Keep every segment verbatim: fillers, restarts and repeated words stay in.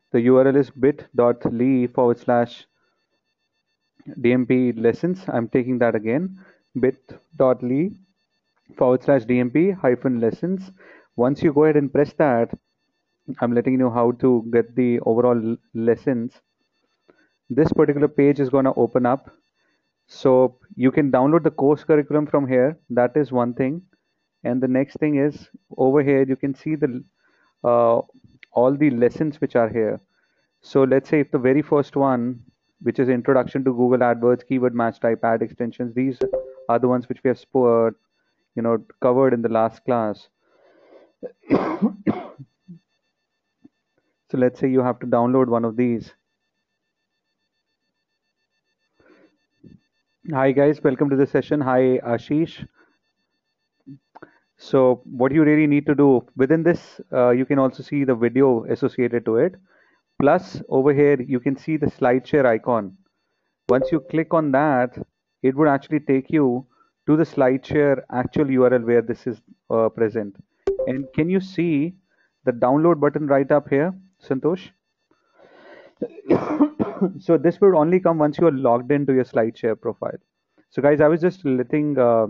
The U R L is bit.ly forward slash DMP lessons. I'm taking that again, bit.ly forward slash DMP hyphen lessons. Once you go ahead and press that, I'm letting you know how to get the overall lessons. This particular page is going to open up. So you can download the course curriculum from here. That is one thing. And the next thing is over here, you can see the uh, all the lessons which are here. So let's say if the very first one, which is Introduction to Google AdWords, Keyword Match Type, Ad Extensions, these are the ones which we have uh, you know, covered in the last class. So let's say you have to download one of these. Hi guys, welcome to the session. Hi Ashish. So what you really need to do within this, uh, you can also see the video associated to it. Plus over here, you can see the slide share icon. Once you click on that, it would actually take you to the SlideShare actual U R L where this is uh, present. And can you see the download button right up here, Santosh? So this will only come once you are logged into your SlideShare profile. So guys, I was just letting uh,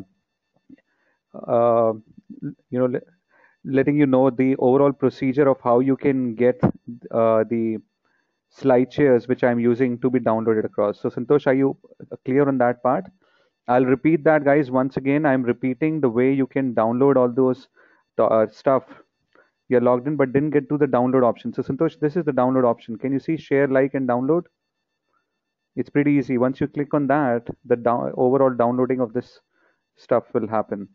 uh, you know letting you know the overall procedure of how you can get uh, the slide shares which I'm using to be downloaded across. So Santosh, are you clear on that part? I'll repeat that, guys. Once again, I'm repeating the way you can download all those uh, stuff. You're logged in but didn't get to the download option. So Santosh, this is the download option. Can you see share, like, and download? It's pretty easy. Once you click on that, the down overall downloading of this stuff will happen.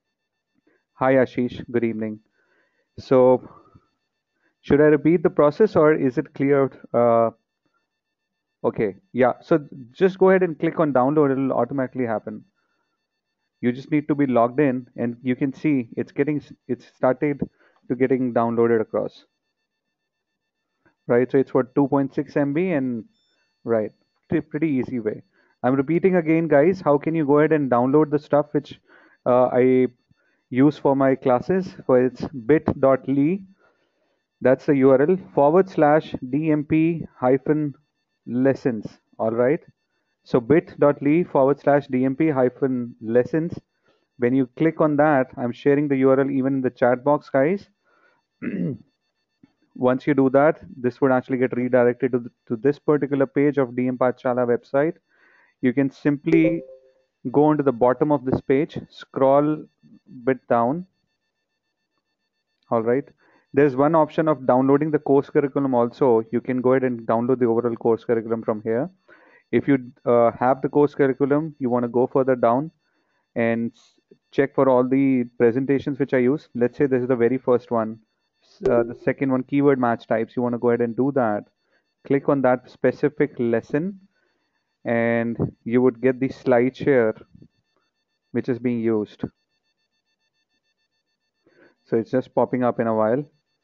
Hi Ashish, good evening. So should I repeat the process or is it clear? Uh, okay, yeah. So just go ahead and click on download. It'll automatically happen. You just need to be logged in and you can see it's getting it's started to getting downloaded across, right? So it's for two point six M B and right, pretty, pretty easy way. I'm repeating again, guys. How can you go ahead and download the stuff which uh, I use for my classes? For it's bit.ly, that's the U R L, forward slash dmp hyphen lessons. All right. So bit.ly forward slash dmp hyphen lessons. When you click on that, I'm sharing the U R L even in the chat box, guys. Once you do that, this would actually get redirected to, the, to this particular page of D M Pathshala website. You can simply go into the bottom of this page, scroll bit down. All right. There's one option of downloading the course curriculum also. You can go ahead and download the overall course curriculum from here. If you uh, have the course curriculum, you want to go further down and check for all the presentations which I use. Let's say this is the very first one. Uh, the second one, keyword match types. You want to go ahead and do that. Click on that specific lesson and you would get the slide share which is being used. So it's just popping up in a while.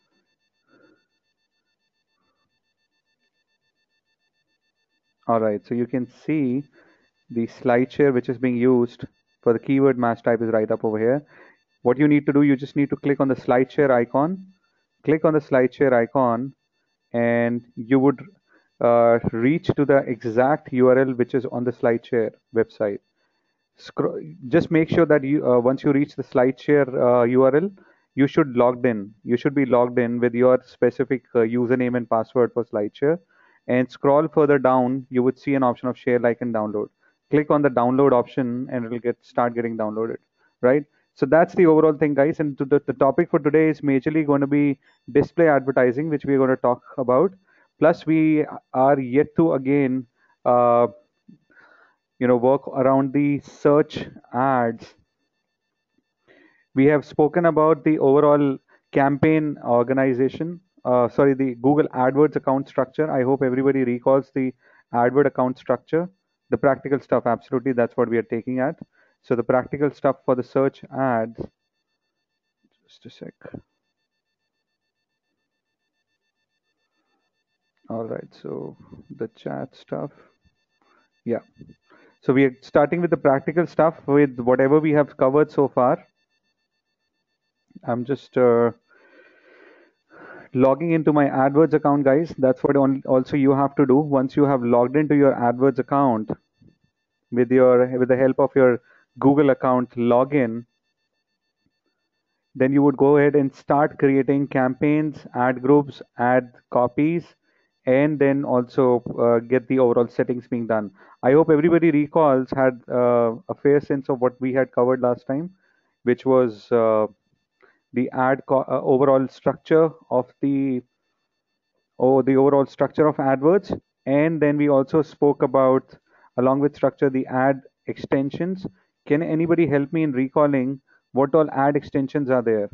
All right, so you can see the slide share which is being used for the keyword match type is right up over here. What you need to do, you just need to click on the slide share icon. Click on the slide share icon and you would uh, reach to the exact U R L which is on the SlideShare website. Scroll, just make sure that you uh, once you reach the SlideShare uh, U R L, you should logged in. You should be logged in with your specific uh, username and password for SlideShare. And scroll further down, you would see an option of share, like, and download. Click on the download option, and it'll get start getting downloaded, right? So that's the overall thing, guys. And the, the topic for today is majorly going to be display advertising, which we're going to talk about. Plus, we are yet to again, uh, you know, work around the search ads. We have spoken about the overall campaign organization. Uh, sorry, the Google AdWords account structure. I hope everybody recalls the AdWord account structure. The practical stuff, absolutely, that's what we are taking at. So the practical stuff for the search ads. Just a sec. All right, so the chat stuff. Yeah. So we are starting with the practical stuff with whatever we have covered so far. I'm just uh, logging into my AdWords account, guys. That's what on, also you have to do. Once you have logged into your AdWords account with your with the help of your Google account login, then you would go ahead and start creating campaigns, ad groups, ad copies, and then also uh, get the overall settings being done. I hope everybody recalls had uh, a fair sense of what we had covered last time, which was uh, the ad co- uh, overall structure of the or the overall structure of AdWords, and then we also spoke about, along with structure, the ad extensions. Can anybody help me in recalling what all ad extensions are there?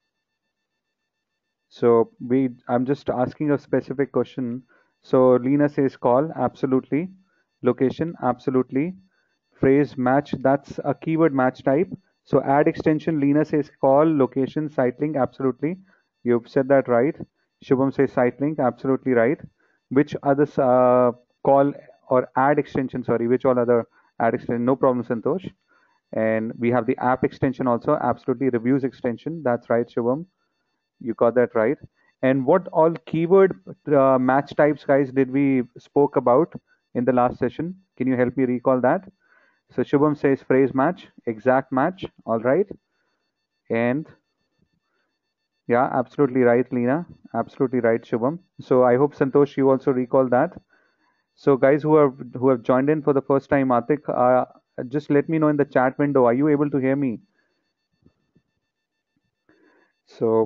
So we, I'm just asking a specific question. So Lena says call, absolutely. Location, absolutely. Phrase match, that's a keyword match type. So add extension, Lena says call, location, site link, absolutely. You've said that right. Shubham says site link, absolutely right. Which other uh, call or add extension, sorry, which all other add extension? No problem, Santosh. And we have the app extension also, absolutely. Reviews extension, that's right, Shubham. You got that right. And what all keyword uh, match types, guys, did we spoke about in the last session? Can you help me recall that? So Shubham says phrase match, exact match. All right. And yeah, absolutely right, Lena. Absolutely right, Shubham. So I hope Santosh, you also recall that. So guys who have who have joined in for the first time, Atik, uh, just let me know in the chat window. Are you able to hear me? So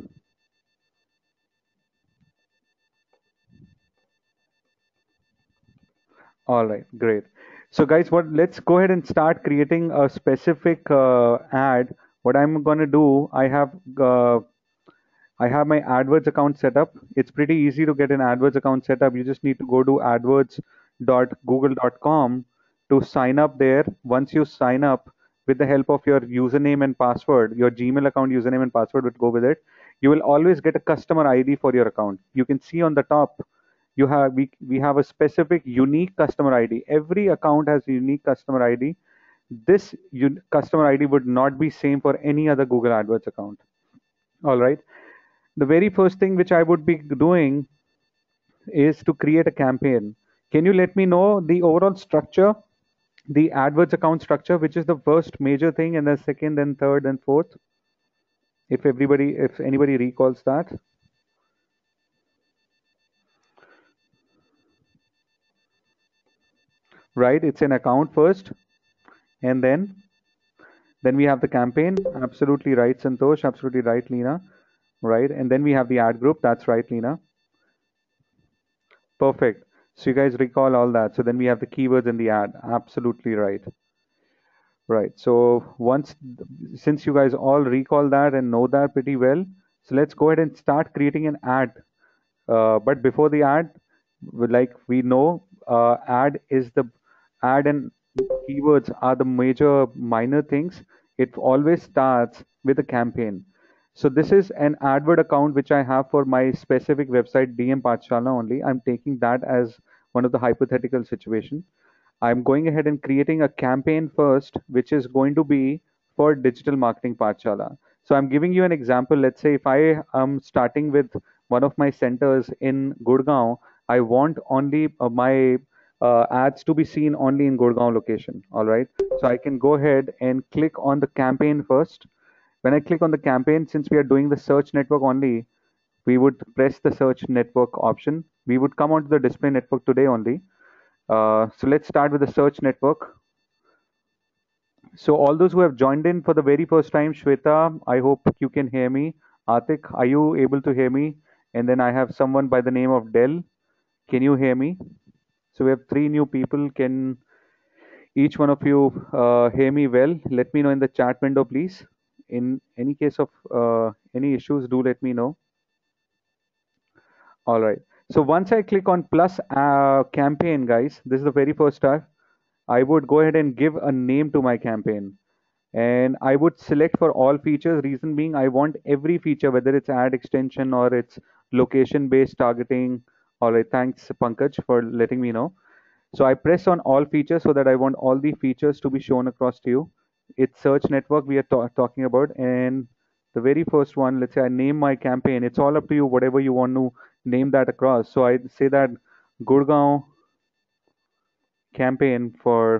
all right, great. So guys, what let's go ahead and start creating a specific uh, ad. What I'm going to do, I have uh, I have my AdWords account set up. It's pretty easy to get an AdWords account set up. You just need to go to adwords dot google dot com to sign up there. Once you sign up with the help of your username and password, your Gmail account username and password would go with it. You will always get a customer I D for your account. You can see on the top, you have we, we have a specific unique customer I D. Every account has a unique customer I D. This un- customer I D would not be same for any other Google AdWords account. All right. The very first thing which I would be doing is to create a campaign. Can you let me know the overall structure, the AdWords account structure, which is the first major thing, and the second and third and fourth? If everybody, if anybody recalls that. Right, it's an account first, and then then we have the campaign. Absolutely right, Santosh. Absolutely right, Lena. Right, and then we have the ad group. That's right, Lena. Perfect. So you guys recall all that. So then we have the keywords in the ad. Absolutely right. Right. So once, since you guys all recall that and know that pretty well, so let's go ahead and start creating an ad. Uh, but before the ad, we- like we know, uh, ad is the ad and keywords are the major minor things. It always starts with a campaign. So this is an AdWord account which I have for my specific website, D M Pathshala only. I'm taking that as one of the hypothetical situation. I'm going ahead and creating a campaign first, which is going to be for digital marketing Pathshala. So I'm giving you an example. Let's say if I am starting with one of my centers in Gurgaon, I want only uh, my uh, ads to be seen only in Gurgaon location. All right. So I can go ahead and click on the campaign first. When I click on the campaign, since we are doing the search network only, we would press the search network option. We would come onto the display network today only. Uh, so let's start with the search network. So all those who have joined in for the very first time, Shweta, I hope you can hear me. Atik, are you able to hear me? And then I have someone by the name of Dell. Can you hear me? So we have three new people. Can each one of you uh, hear me well? Let me know in the chat window, please. In any case of uh, any issues, do let me know. All right. So once I click on plus uh, campaign, guys, this is the very first start. I would go ahead and give a name to my campaign. And I would select for all features. Reason being, I want every feature, whether it's ad extension or it's location-based targeting. All right, thanks, Pankaj, for letting me know. So I press on all features so that I want all the features to be shown across to you. It's search network we are ta talking about, and the very first one, let's say I name my campaign. It's all up to you, whatever you want to name that across. So I say that Gurgaon campaign for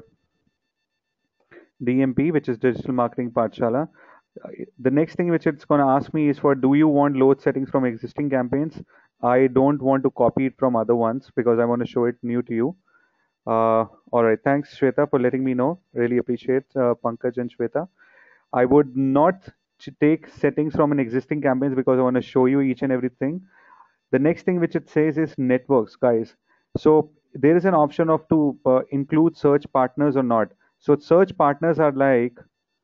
D M P, which is Digital Marketing Pathshala. Uh, The next thing which it's going to ask me is for, do you want load settings from existing campaigns? I don't want to copy it from other ones because I want to show it new to you. Uh, all right. Thanks, Shweta, for letting me know. Really appreciate uh, Pankaj and Shweta. I would not ch- take settings from an existing campaigns because I want to show you each and everything. The next thing which it says is networks, guys. So there is an option of to uh, include search partners or not. So search partners are like,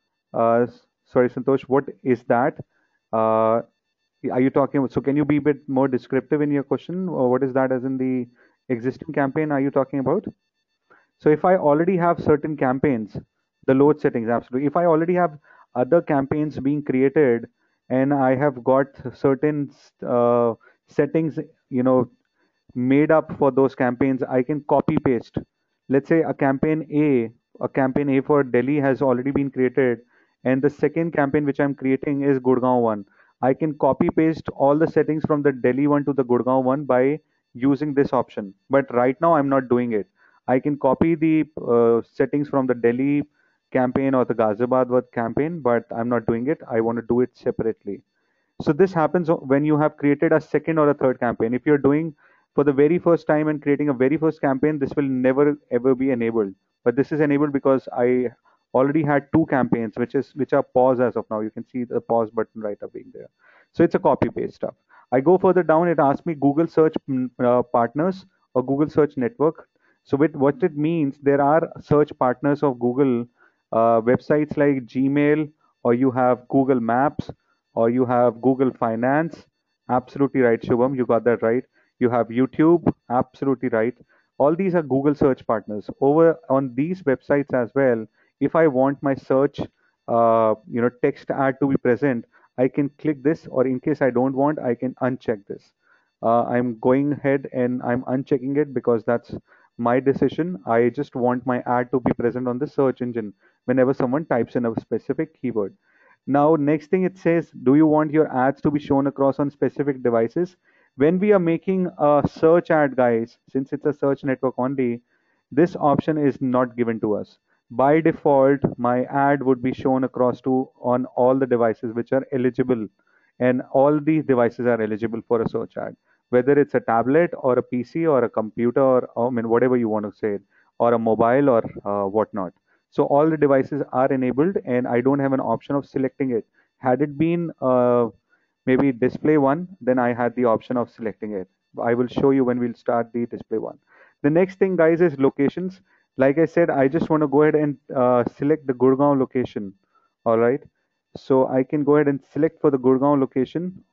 uh, sorry, Santosh, what is that? Uh, are you talking about, so can you be a bit more descriptive in your question, or what is that as in the existing campaign are you talking about? So if I already have certain campaigns, the load settings, absolutely. If I already have other campaigns being created and I have got certain uh, settings, you know, made up for those campaigns, I can copy paste. Let's say a campaign A, a campaign A for Delhi has already been created, and the second campaign which I'm creating is Gurgaon one. I can copy paste all the settings from the Delhi one to the Gurgaon one by using this option. But right now I'm not doing it. I can copy the uh, settings from the Delhi campaign or the Ghaziabad campaign, but I'm not doing it. I want to do it separately. So this happens when you have created a second or a third campaign. If you're doing for the very first time and creating a very first campaign, this will never ever be enabled. But this is enabled because I already had two campaigns, which is which are paused as of now. You can see the pause button right up being there. So it's a copy paste stuff. I go further down. It asks me Google Search mm, uh, partners or Google Search Network. So with what it means, there are search partners of Google uh, websites like Gmail, or you have Google Maps, or you have Google Finance. Absolutely right, Shubham. You got that right. You have YouTube. Absolutely right. All these are Google search partners. Over on these websites as well, if I want my search, uh, you know, text ad to be present, I can click this, or in case I don't want, I can uncheck this. Uh, I'm going ahead and I'm unchecking it because that's my decision. I just want my ad to be present on the search engine whenever someone types in a specific keyword. Now, next thing it says, do you want your ads to be shown across on specific devices? When we are making a search ad, guys, since it's a search network only, this option is not given to us. By default, my ad would be shown across to on all the devices which are eligible, and all these devices are eligible for a search ad, whether it's a tablet or a P C or a computer, or I mean whatever you want to say, or a mobile or uh, whatnot. So all the devices are enabled, and I don't have an option of selecting it. Had it been uh, maybe display one, then I had the option of selecting it. I will show you when we'll start the display one. The next thing, guys, is locations. Like I said, I just want to go ahead and uh, select the Gurgaon location. All right. So I can go ahead and select for the Gurgaon location,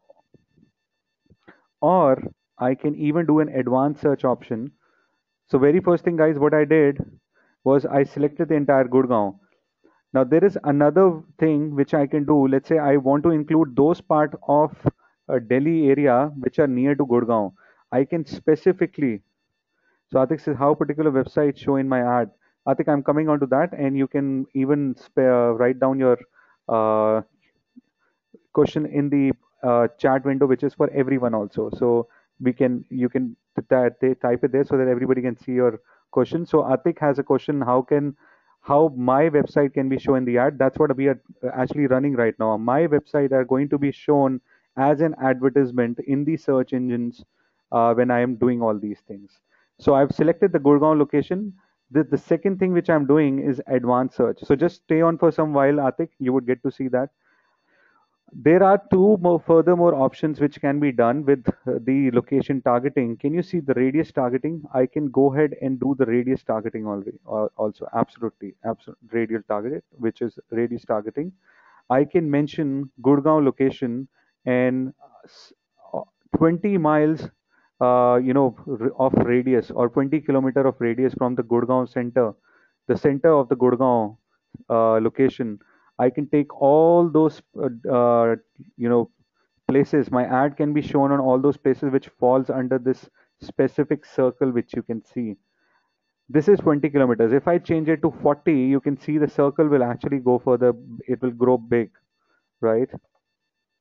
or I can even do an advanced search option. So very first thing, guys, what I did was I selected the entire Gurgaon. Now there is another thing which I can do. Let's say I want to include those part of a Delhi area which are near to Gurgaon. I can specifically. So Atik says how particular websites show in my ad. Atik, I'm coming on to that, and you can even spare, write down your uh, question in the uh, chat window, which is for everyone also. So we can you can t- t- type it there so that everybody can see your question. So Atik has a question: How can how my website can be shown in the ad? That's what we are uh, actually running right now. My website are going to be shown as an advertisement in the search engines uh, when I am doing all these things. So I've selected the Gurgaon location. The, the second thing which I'm doing is advanced search. So just stay on for some while, Atik. You would get to see that. There are two more furthermore options which can be done with uh, the location targeting. Can you see the radius targeting? I can go ahead and do the radius targeting already. Uh, also, absolutely, absolutely radial target, which is radius targeting. I can mention Gurgaon location and uh, twenty miles, uh, you know, r- of radius, or twenty kilometer of radius from the Gurgaon center, the center of the Gurgaon uh, location. I can take all those, uh, uh, you know, places. My ad can be shown on all those places which falls under this specific circle, which you can see. This is twenty kilometers. If I change it to forty, you can see the circle will actually go further. It will grow big, right?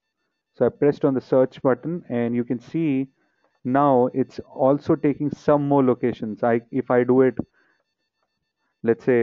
So I pressed on the search button, and you can see now it's also taking some more locations. I if I do it, let's say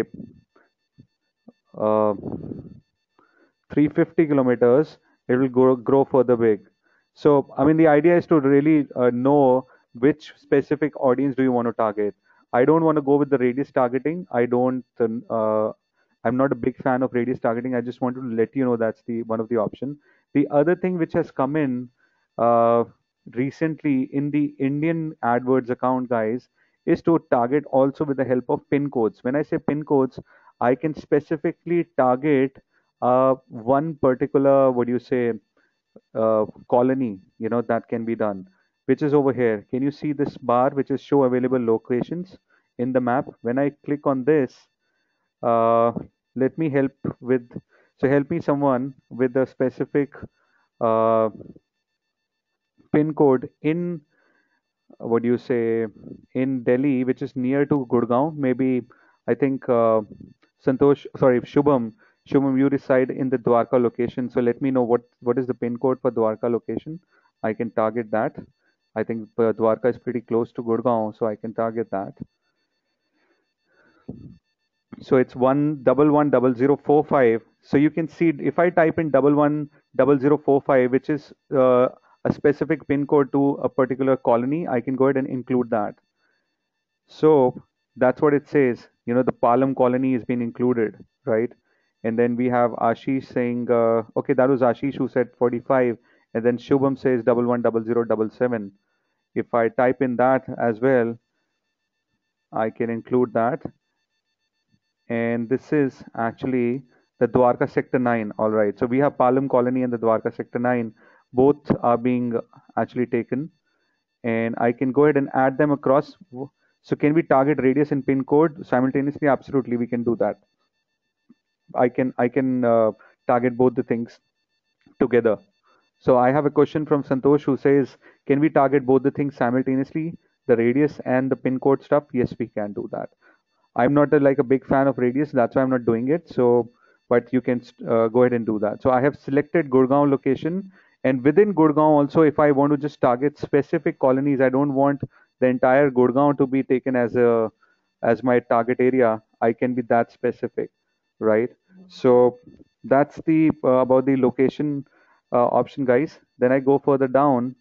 uh, three hundred fifty kilometers, it will grow, grow further big. So, I mean, the idea is to really uh, know which specific audience do you want to target. I don't want to go with the radius targeting. I don't. Uh, I'm not a big fan of radius targeting. I just want to let you know that's the one of the option. The other thing which has come in uh, recently in the Indian AdWords account, guys, is to target also with the help of pin codes. When I say pin codes, I can specifically target uh, one particular, what do you say, uh, colony, you know, that can be done, which is over here. Can you see this bar, which is show available locations in the map? When I click on this, uh, let me help with, so help me someone with a specific uh, pin code in, what do you say, in Delhi, which is near to Gurgaon. Maybe, I think, uh, Santosh, sorry, Shubham, Shubham, you reside in the Dwarka location. So let me know what what is the pin code for Dwarka location. I can target that. I think uh, Dwarka is pretty close to Gurgaon, so I can target that. So it's one double one double zero four five. So you can see if I type in double one double zero four five, which is uh, a specific pin code to a particular colony, I can go ahead and include that. So that's what it says. You know, the Palam colony has been included, right? And then we have Ashish saying, uh, okay, that was Ashish who said forty-five, and then Shubham says double one double zero double seven. If I type in that as well, I can include that. And this is actually the Dwarka Sector nine. All right. So we have Palam colony and the Dwarka Sector nine. Both are being actually taken. And I can go ahead and add them across. So can we target radius and pin code simultaneously? Absolutely, we can do that. I can I can uh, target both the things together. So I have a question from Santosh who says, can we target both the things simultaneously, the radius and the pin code stuff? Yes, we can do that. I'm not a, like a big fan of radius, that's why I'm not doing it. So, but you can uh, go ahead and do that. So I have selected Gurgaon location, and within Gurgaon also, if I want to just target specific colonies, I don't want the entire Gurgaon to be taken as a as my target area. I can be that specific, right? So that's the uh, about the location uh, option, guys. Then I go further down.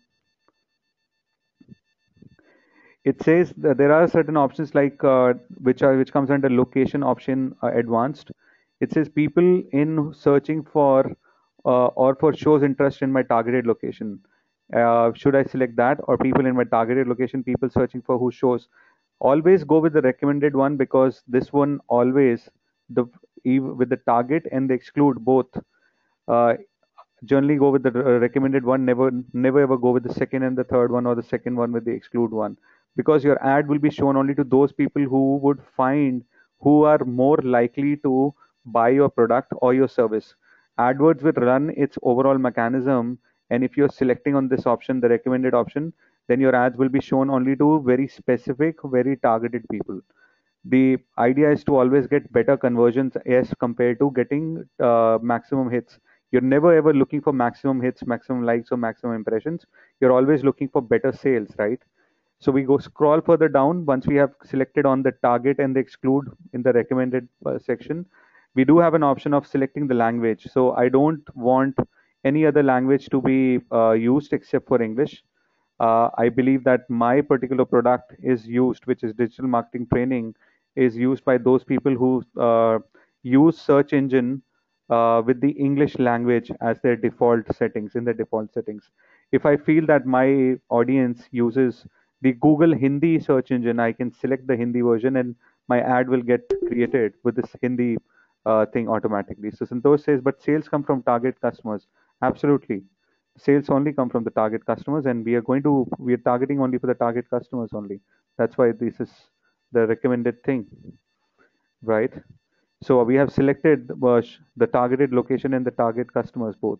It says that there are certain options like uh, which are which comes under location option uh, advanced. It says people in searching for uh, or for shows interest in my targeted location. Uh, should I select that, or people in my targeted location, people searching for who shows? Always go with the recommended one, because this one always the with the target and the exclude both. Uh, Generally go with the uh, recommended one. Never never ever go with the second and the third one, or the second one with the exclude one, because your ad will be shown only to those people who would find, who are more likely to buy your product or your service. AdWords will run its overall mechanism, and if you're selecting on this option, the recommended option, then your ads will be shown only to very specific, very targeted people. The idea is to always get better conversions as compared to getting uh, maximum hits. You're never ever looking for maximum hits, maximum likes, or maximum impressions. You're always looking for better sales, right? So we go scroll further down. Once we have selected on the target and the exclude in the recommended uh, section, we do have an option of selecting the language. So I don't want any other language to be uh, used except for English. Uh, I believe that my particular product is used, which is digital marketing training, is used by those people who uh, use search engine uh, with the English language as their default settings, in their default settings. If I feel that my audience uses the Google Hindi search engine, I can select the Hindi version, and my ad will get created with this Hindi uh, thing automatically. So Santosh says, but sales come from target customers. Absolutely. Sales only come from the target customers, and we are going to, we are targeting only for the target customers only. That's why this is the recommended thing, right? So we have selected uh, the targeted location and the target customers both.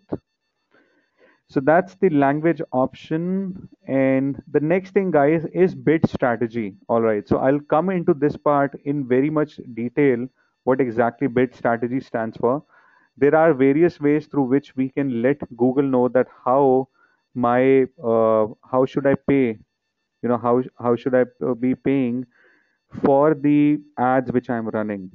So that's the language option. And the next thing, guys, is bid strategy. All right. So I'll come into this part in very much detail, what exactly bid strategy stands for. there are various ways through which we can let Google know that how my uh, how should I pay, you know, how how should I uh, be paying for the ads which I'm running.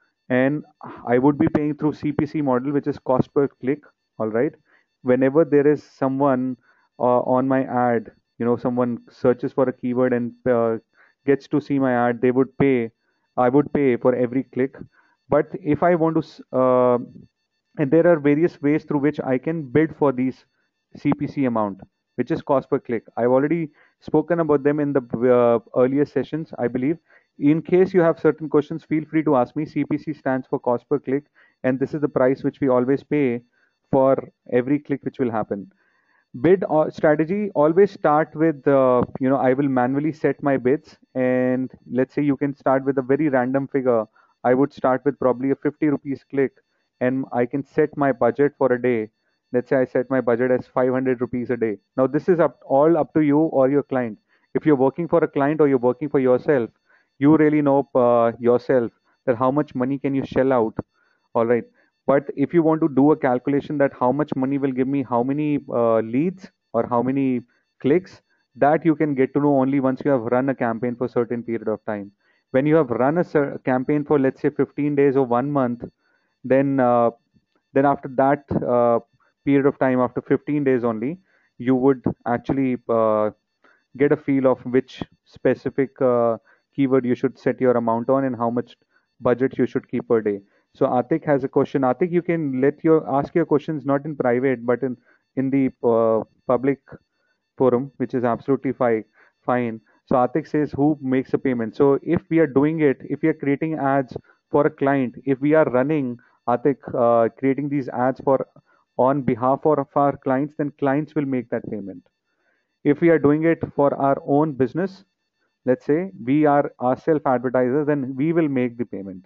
And I would be paying through C P C model, which is cost per click. All right. Whenever there is someone uh, on my ad, you know, someone searches for a keyword and uh, gets to see my ad, they would pay. I would pay for every click. But if I want to, s- uh, and there are various ways through which I can bid for these C P C amount, which is cost per click. I've already spoken about them in the uh, earlier sessions, I believe. In case you have certain questions, feel free to ask me. C P C stands for cost per click, and this is the price which we always pay for every click which will happen. Bid uh, strategy, always start with, uh, you know, I will manually set my bids, and let's say you can start with a very random figure. I would start with probably a fifty rupees click, and I can set my budget for a day. Let's say I set my budget as five hundred rupees a day. Now this is up, all up to you or your client. If you're working for a client or you're working for yourself, you really know uh, yourself that how much money can you shell out. All right. But if you want to do a calculation that how much money will give me how many uh, leads or how many clicks, that you can get to know only once you have run a campaign for a certain period of time. When you have run a cer- campaign for, let's say, fifteen days or one month, then uh, then after that uh, period of time, after fifteen days only, you would actually uh, get a feel of which specific uh, keyword you should set your amount on and how much budget you should keep per day. So Atik has a question. Atik, you can let your ask your questions not in private but in in the uh, public forum, which is absolutely fine. Fine. So Atik says, who makes a payment? So if we are doing it, if we are creating ads for a client, if we are running Atik uh, creating these ads for on behalf of our clients, then clients will make that payment. If we are doing it for our own business, let's say we are our self advertisers, then we will make the payment.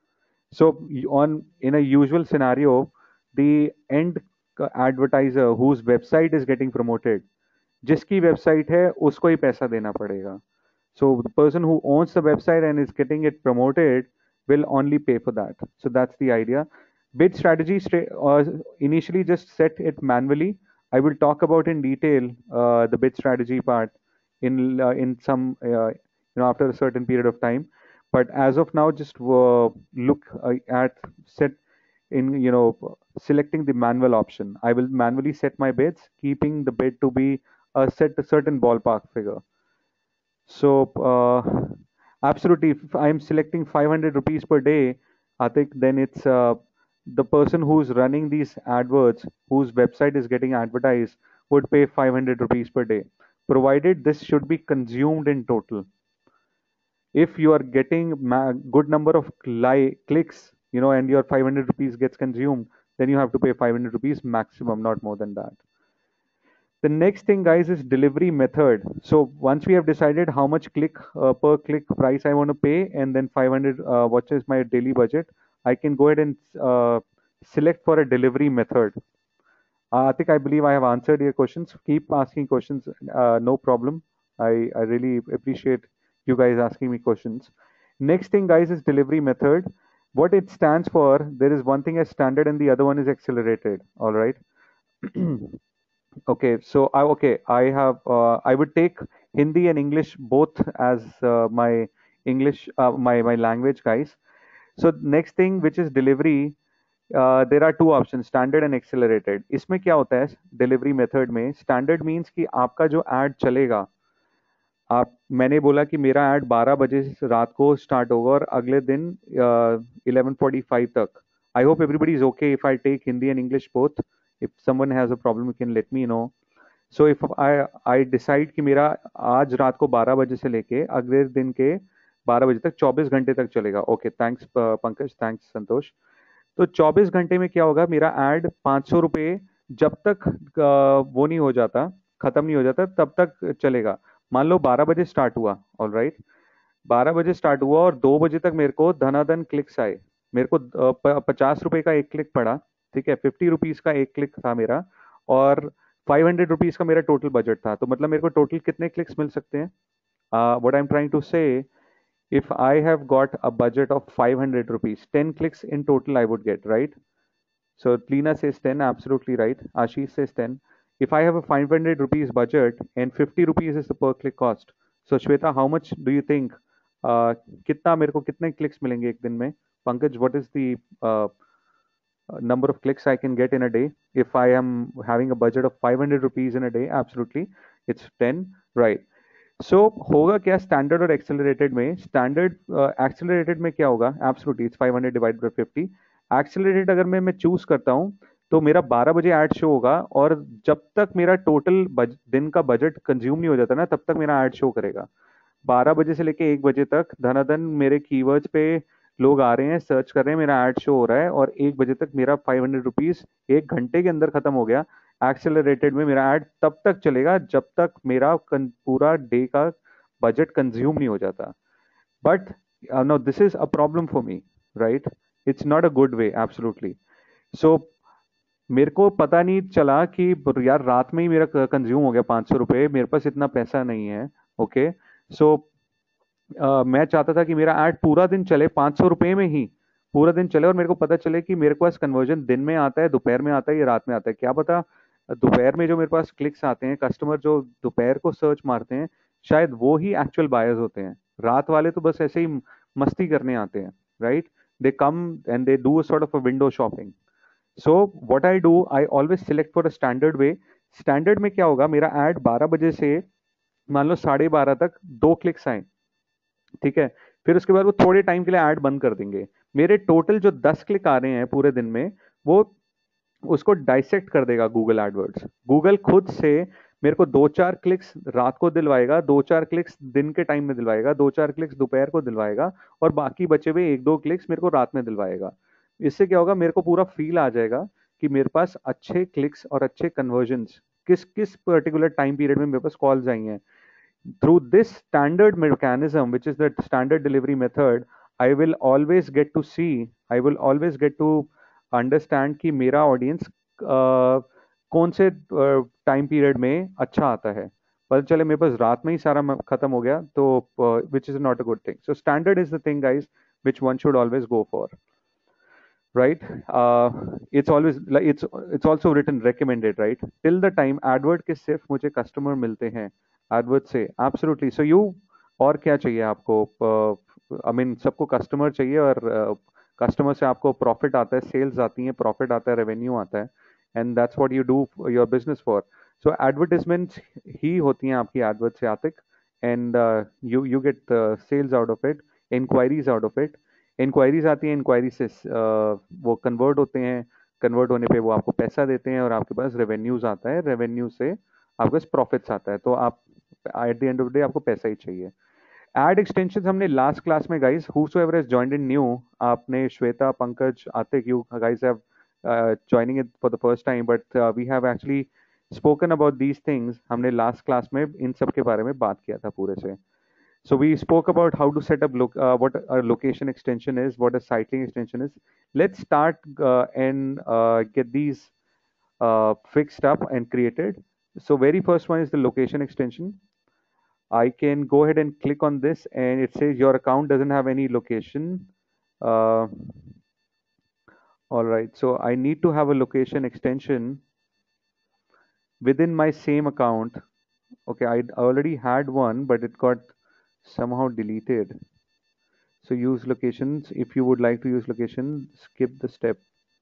So on in a usual scenario, the end advertiser whose website is getting promoted, जिसकी website है उसको ही पैसा देना पड़ेगा. So the person who owns the website and is getting it promoted will only pay for that. So that's the idea. Bid strategy, uh, initially just set it manually. I will talk about in detail uh, the bid strategy part in uh, in some uh, you know after a certain period of time. But as of now, just uh, look uh, at set in you know selecting the manual option. I will manually set my bids, keeping the bid to be a set a certain ballpark figure. So uh, absolutely, if I'm selecting five hundred rupees per day, I think then it's uh, the person who's running these adverts, whose website is getting advertised, would pay five hundred rupees per day, provided this should be consumed in total. If you are getting ma- good number of cli- clicks, you know, and your five hundred rupees gets consumed, then you have to pay five hundred rupees maximum, not more than that. The next thing, guys, is delivery method. So once we have decided how much click uh, per click price I want to pay, and then five hundred, uh, what is my daily budget, I can go ahead and uh, select for a delivery method. Uh, I think I believe I have answered your questions. Keep asking questions, uh, no problem. I, I really appreciate you guys asking me questions. Next thing, guys, is delivery method. What it stands for, there is one thing as standard and the other one is accelerated. All right. Okay, so I okay, I have uh, I would take Hindi and English both as uh, my English uh, my my language, guys. So next thing, which is delivery, uh, there are two options, standard and accelerated. इसमें क्या होता है delivery method में? Standard means कि आपका जो ad चलेगा, आप मैंने बोला कि मेरा ad बारह बजे से रात को स्टार्ट होगा और अगले दिन इलेवन फोर्टी फाइव तक. I hope everybody is okay if I take Hindi and English both. If someone has a problem, you can let me know. So if I I decide कि मेरा आज रात को बारह बजे से लेके अगले दिन के बारह बजे तक चौबीस घंटे तक चलेगा. Okay, thanks Pankaj, thanks Santosh. तो चौबीस घंटे में क्या होगा, मेरा एड पाँच सौ रुपये जब तक uh, वो नहीं हो जाता, खत्म नहीं हो जाता, तब तक चलेगा. मान लो बारह बजे स्टार्ट हुआ, ऑल राइट, बारह बजे स्टार्ट हुआ और दो बजे तक मेरे को धनाधन क्लिक्स आए. मेरे को पचास रुपए का एक क्लिक पड़ा, ठीक है, फिफ्टी रुपीज का एक क्लिक था मेरा, और फाइव हंड्रेड रुपीज का मेरा टोटल बजट था. तो मतलब मेरे को टोटल कितने क्लिक्स मिल सकते हैं? What I am trying to say, if I have got a budget of five hundred rupees, ten clicks in total I would get, right? So Lena says ten, absolutely right. Ashish says ten. If I have a five hundred rupees budget and fifty rupees is the per click cost, so Shweta, how much do you think? Uh, कितना मेरे को कितने clicks मिलेंगे एक दिन में? Pankaj, what is the uh, number of clicks I can get in a day if I am having a budget of five hundred rupees in a day? Absolutely, it's ten, right? So so, होगा क्या standard और accelerated में? Standard accelerated uh, में क्या होगा? Absolutely it's five hundred divide by fifty. Accelerated अगर मैं मैं चूज करता हूँ तो मेरा बारह बजे ऐड शो होगा और जब तक मेरा टोटल दिन का बजट कंज्यूम नहीं हो जाता ना तब तक मेरा ऐड शो करेगा. बारह बजे से लेके एक बजे तक धनाधन मेरे कीवर्ड्स पे लोग आ रहे हैं, सर्च कर रहे हैं, मेरा ऐड शो हो रहा है और एक बजे तक मेरा फाइव हंड्रेड रुपीज एक घंटे के अंदर खत्म हो गया. एक्सेलरेटेड में मेरा ऐड तब तक चलेगा जब तक मेरा पूरा डे का बजट कंज्यूम नहीं हो जाता. But no this is a problem for me, right? It's not a good way, absolutely. So मेरे को पता नहीं चला कि यार रात में ही मेरा कंज्यूम हो गया पाँच सौ रुपये, मेरे पास इतना पैसा नहीं है. Okay okay? So so, Uh, मैं चाहता था कि मेरा ऐड पूरा दिन चले, पाँच सौ रुपये में ही पूरा दिन चले और मेरे को पता चले कि मेरे पास कन्वर्जन दिन में आता है, दोपहर में आता है या रात में आता है. क्या पता दोपहर में जो मेरे पास क्लिक्स आते हैं, कस्टमर जो दोपहर को सर्च मारते हैं, शायद वो ही एक्चुअल बायर्स होते हैं. रात वाले तो बस ऐसे ही मस्ती करने आते हैं, right? They come and they do sort of a window shopping. So what I do, I always select for a standard way. Standard में क्या होगा, मेरा ऐड बारह बजे से मान लो साढ़े बारह तक दो क्लिक्स आए, ठीक है, फिर उसके बाद वो थोड़े टाइम के लिए ऐड बंद कर देंगे. मेरे टोटल जो दस क्लिक आ रहे हैं पूरे दिन में वो उसको डाइसेक्ट कर देगा गूगल एडवर्ड्स. गूगल खुद से मेरे को दो चार क्लिक्स रात को दिलवाएगा, दो चार क्लिक्स दिन के टाइम में दिलवाएगा, दो चार क्लिक्स दोपहर को दिलवाएगा और बाकी बचे हुए एक दो क्लिक्स मेरे को रात में दिलवाएगा. इससे क्या होगा, मेरे को पूरा फील आ जाएगा कि मेरे पास अच्छे क्लिक्स और अच्छे कन्वर्जन्स किस किस पर्टिकुलर टाइम पीरियड में मेरे पास कॉल्स आई हैं. Through this standard mechanism, which is the standard delivery method, I will always get to see, I will always get to understand कि मेरा ऑडियंस uh, कौन से टाइम uh, पीरियड में अच्छा आता है. पता चले मेरे पास रात में ही सारा खत्म हो गया तो which is not a good thing. So standard is the thing guys which one should always go for, right? Uh, it's always like it's it's also written recommended, right? Till the time advert के सिर्फ मुझे customer मिलते हैं Edward से. Absolutely. So you और क्या चाहिए आपको? आई मीन सबको कस्टमर चाहिए और कस्टमर uh, से आपको प्रॉफिट आता है, सेल्स आती हैं, प्रॉफिट आता है, रेवेन्यू आता है, and that's what you do your business for. So advertisements ही होती हैं आपकी एडवर्ट से Aatiq, and you you get sales out of it, inquiries out of it. Inquiries आती हैं, इंक्वायरी से uh, वो कन्वर्ट होते हैं, कन्वर्ट होने पे वो आपको पैसा देते हैं और आपके पास रेवेन्यूज आता है, रेवेन्यू से आपके पास प्रॉफिट्स आता है. तो आप at the end of the day आपको पैसा ही चाहिए. एड एक्सटेंशन हमने लास्ट क्लास में guys, whosoever has joined in new, आपने Shweta, Pankaj, Aatiq, you guys have uh, joining it for the first time, but uh, we have actually spoken about these things. हमने last class में इन सब के बारे में बात किया था पूरे से. So we spoke about how to set up loc uh, what a location extension is, what a site link extension is. Let's start uh, and uh, get these uh, fixed up and created. So very first one is the location extension. I can go ahead and click on this and it says your account doesn't have any location. Uh, all right, so I need to have a location extension within my same account. Okay, I already had one, but it got somehow deleted. So use locations. If you would like to use location, skip the step.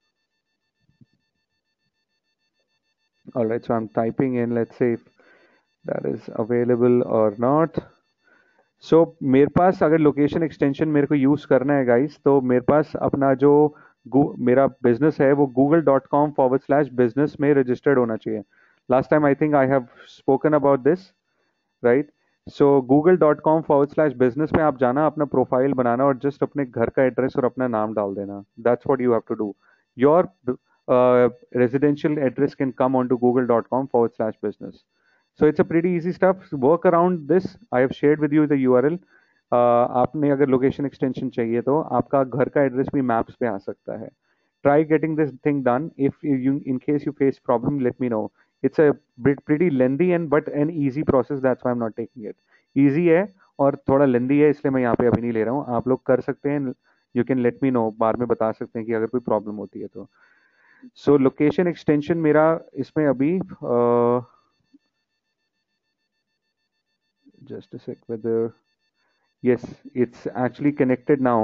All right, so I'm typing in, let's say if that is available or not. So मेरे पास अगर location extension मेरे को use करना है guys, तो मेरे पास अपना जो मेरा बिजनेस है वो google dot com forward slash business में रजिस्टर्ड होना चाहिए. Last time I think I have spoken about this, right? So google dot com forward slash business में आप जाना, अपना प्रोफाइल बनाना और जस्ट अपने घर का एड्रेस और अपना नाम डाल देना. That's what you have to do. Your residential address can come onto google dot com forward slash business. So it's a pretty easy stuff. Work around this. I have shared with you the U R L. uh, आपने अगर location extension चाहिए तो आपका घर का address भी maps पे आ सकता है. Try getting this thing done. If you, in case you face problem, let me know. It's a pretty lengthy and but an easy process. That's why I'm not taking it. Easy है और थोड़ा lengthy है, इसलिए मैं यहाँ पे अभी नहीं ले रहा हूँ. आप लोग कर सकते हैं. You can let me know. बाद में बता सकते हैं कि अगर कोई प्रॉब्लम होती है तो. सो लोकेशन एक्सटेंशन मेरा इसमें अभी just a sec whether yes it's actually connected now.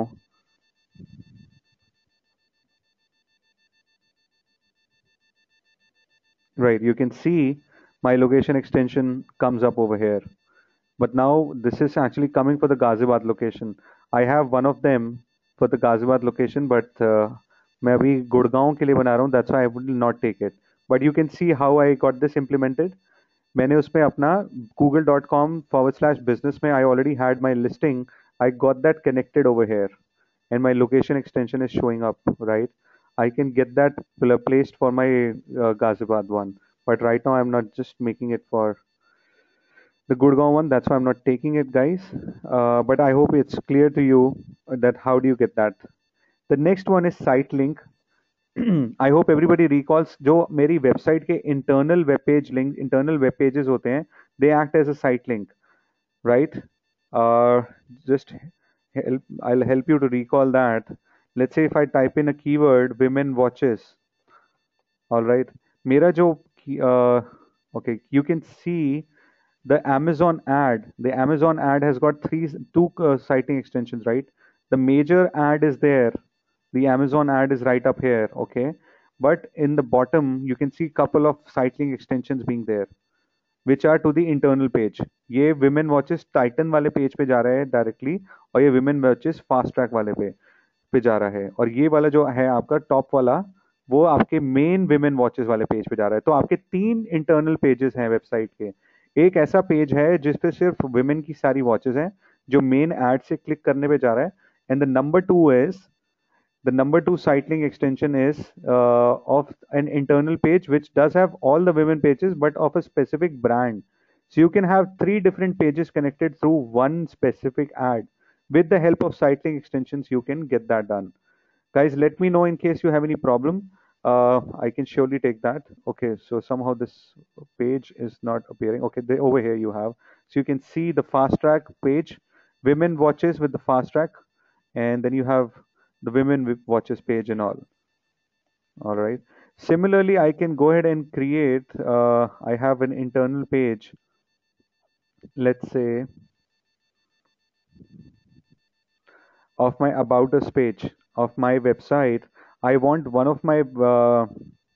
Right, you can see my location extension comes up over here. But now this is actually coming for the Ghaziabad location. I have one of them for the Ghaziabad location, but uh, मैं अभी गुड़गांव के लिए बना रहा हूँ. That's why I will not take it. But you can see how I got this implemented. मैंने उसमें अपना google.com forward slash business में I already had my listing. I got that connected over here, and my location extension is showing up, right? I can get that pl- placed for my uh, Ghaziabad one, but right now I'm not just making it for the Gurgaon one. That's why I'm not taking it, guys. Uh, but I hope it's clear to you that how do you get that. The next one is site link. I hope everybody recalls जो मेरी website के internal web page link, internal web pages होते हैं, they act as a site link, right? Uh, just help, I'll help you to recall that. Let's say if I type in a keyword women watches, all right, मेरा जो uh, okay, you can see the Amazon ad. The Amazon ad has got three two uh, citing extensions, right? The major ad is there. The Amazon ad is right up here, okay? But in the bottom, you can see couple of citing extensions being there, which are to the internal page. ये women watches Titan वाले page पे जा रहा है directly, और ये women watches fast track वाले पे पे जा रहा है, और ये वाला जो है आपका टॉप वाला वो आपके मेन विमेन वॉचेस वाले पेज पे जा रहा है. तो आपके तीन इंटरनल पेजेस हैं वेबसाइट के. एक ऐसा पेज है जिस पे सिर्फ विमेन की सारी वॉचेस हैं जो मेन एड से क्लिक करने पे जा रहा है. And the number two is the number two site link extension is uh, of an internal page which does have all the women pages but of a specific brand. So you can have three different pages connected through one specific ad. With the help of site link extensions, you can get that done. Guys, let me know in case you have any problem. Uh, I can surely take that. Okay, so somehow this page is not appearing. Okay, they, over here you have. So you can see the fast track page, women watches with the fast track, and then you have the women watches page and all. All right. Similarly, I can go ahead and create, uh, I have an internal page. Let's say of my about us page of my website. I want one of my uh,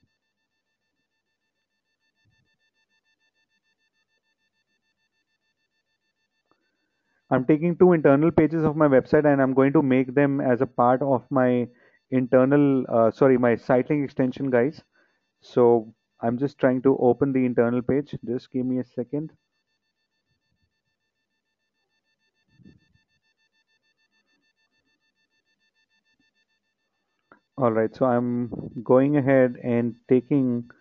I'm taking two internal pages of my website and I'm going to make them as a part of my internal, uh, sorry, my site link extension, guys. So I'm just trying to open the internal page. Just give me a second. All right, so I'm going ahead and taking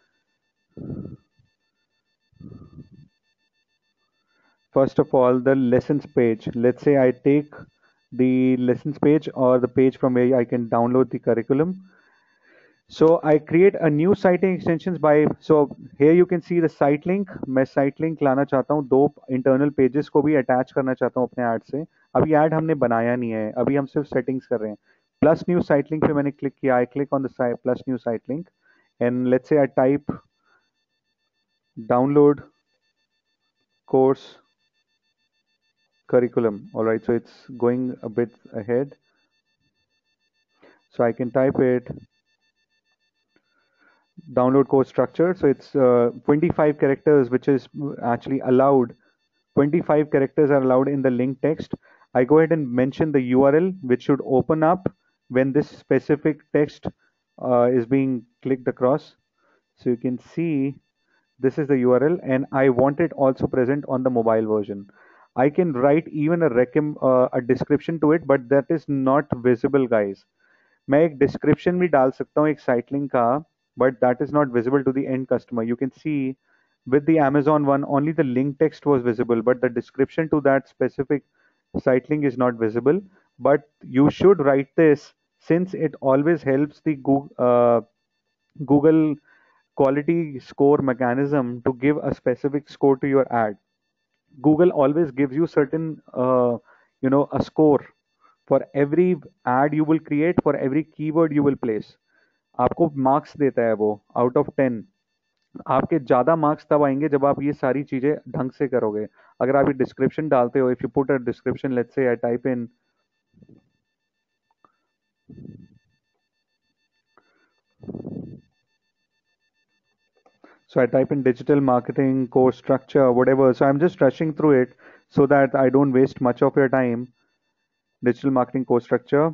first of all the lessons page. Let's say I take the lessons page or the page from where I can download the curriculum. So I create a new citing extensions by, so here you can see the site link. मैं site link लाना चाहता हूँ, दो internal pages को भी attach करना चाहता हूँ अपने ad से. अभी ad हमने बनाया नहीं है, अभी हम सिर्फ settings कर रहे हैं. Plus new site link पे मैंने click किया, I click on the site plus new site link, and let's say I type download course curriculum. All right, so it's going a bit ahead. So I can type it download course structure. So it's uh, twenty-five characters, which is actually allowed. twenty-five characters are allowed in the link text. I go ahead and mention the U R L, which should open up when this specific text uh, is being clicked across. So you can see this is the U R L, and I want it also present on the mobile version. I can write even a recom uh, a description to it, but that is not visible, guys. मैं एक description भी डाल सकता हूँ एक site link का, but that is not visible to the end customer. You can see with the Amazon one, only the link text was visible, but the description to that specific site link is not visible. But you should write this since it always helps the Google, uh, Google quality score mechanism to give a specific score to your ad. Google always gives you certain, uh, you know, a score for every ad you will create, for every keyword you will place. आपको marks देता है वो out of ten. आपके ज़्यादा marks तब आएंगे जब आप ये सारी चीज़ें ढंग से करोगे। अगर आप ये डिस्क्रिप्शन डालते हो, if you put a description, let's say I type in so I type in digital marketing course structure, whatever. So I'm just rushing through it so that I don't waste much of your time. Digital marketing course structure.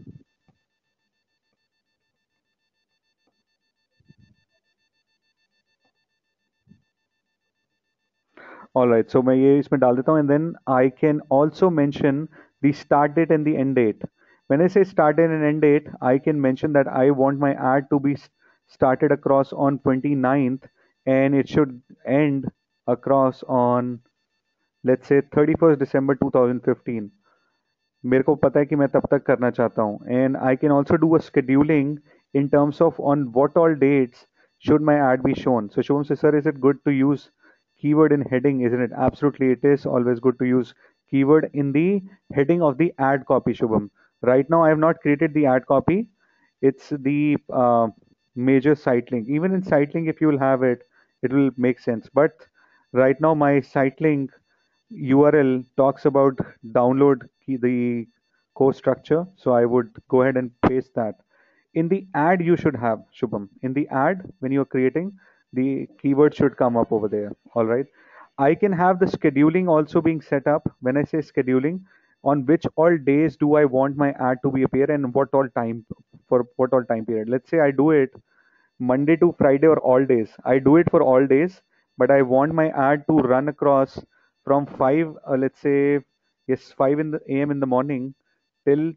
All right, so मैं ये इसमें डाल देता हूँ, and then I can also mention the start date and the end date. When I say start date and end date, I can mention that I want my ad to be s- started across on twenty-ninth and it should end across on, let's say, thirty-first December two thousand fifteen. मेरे को पता है कि मैं तब तक करना चाहता हूँ, and I can also do a scheduling in terms of on what all dates should my ad be shown. So Shubham says, sir, is it good to use keyword in heading? Isn't it? Absolutely, it is always good to use keyword in the heading of the ad copy, Shubham. Right now, I have not created the ad copy. It's the uh, major site link. Even in site link, if you will have it, it will make sense. But right now, my site link U R L talks about download key, the course structure. So I would go ahead and paste that. In the ad, you should have, Shubham. In the ad, when you're creating, the keyword should come up over there. All right. I can have the scheduling also being set up. When I say scheduling, on which all days do I want my ad to be appear and what all time for what all time period. Let's say I do it Monday to Friday or all days. I do it for all days, but I want my ad to run across from five, uh, let's say, yes, five in the a m in the morning till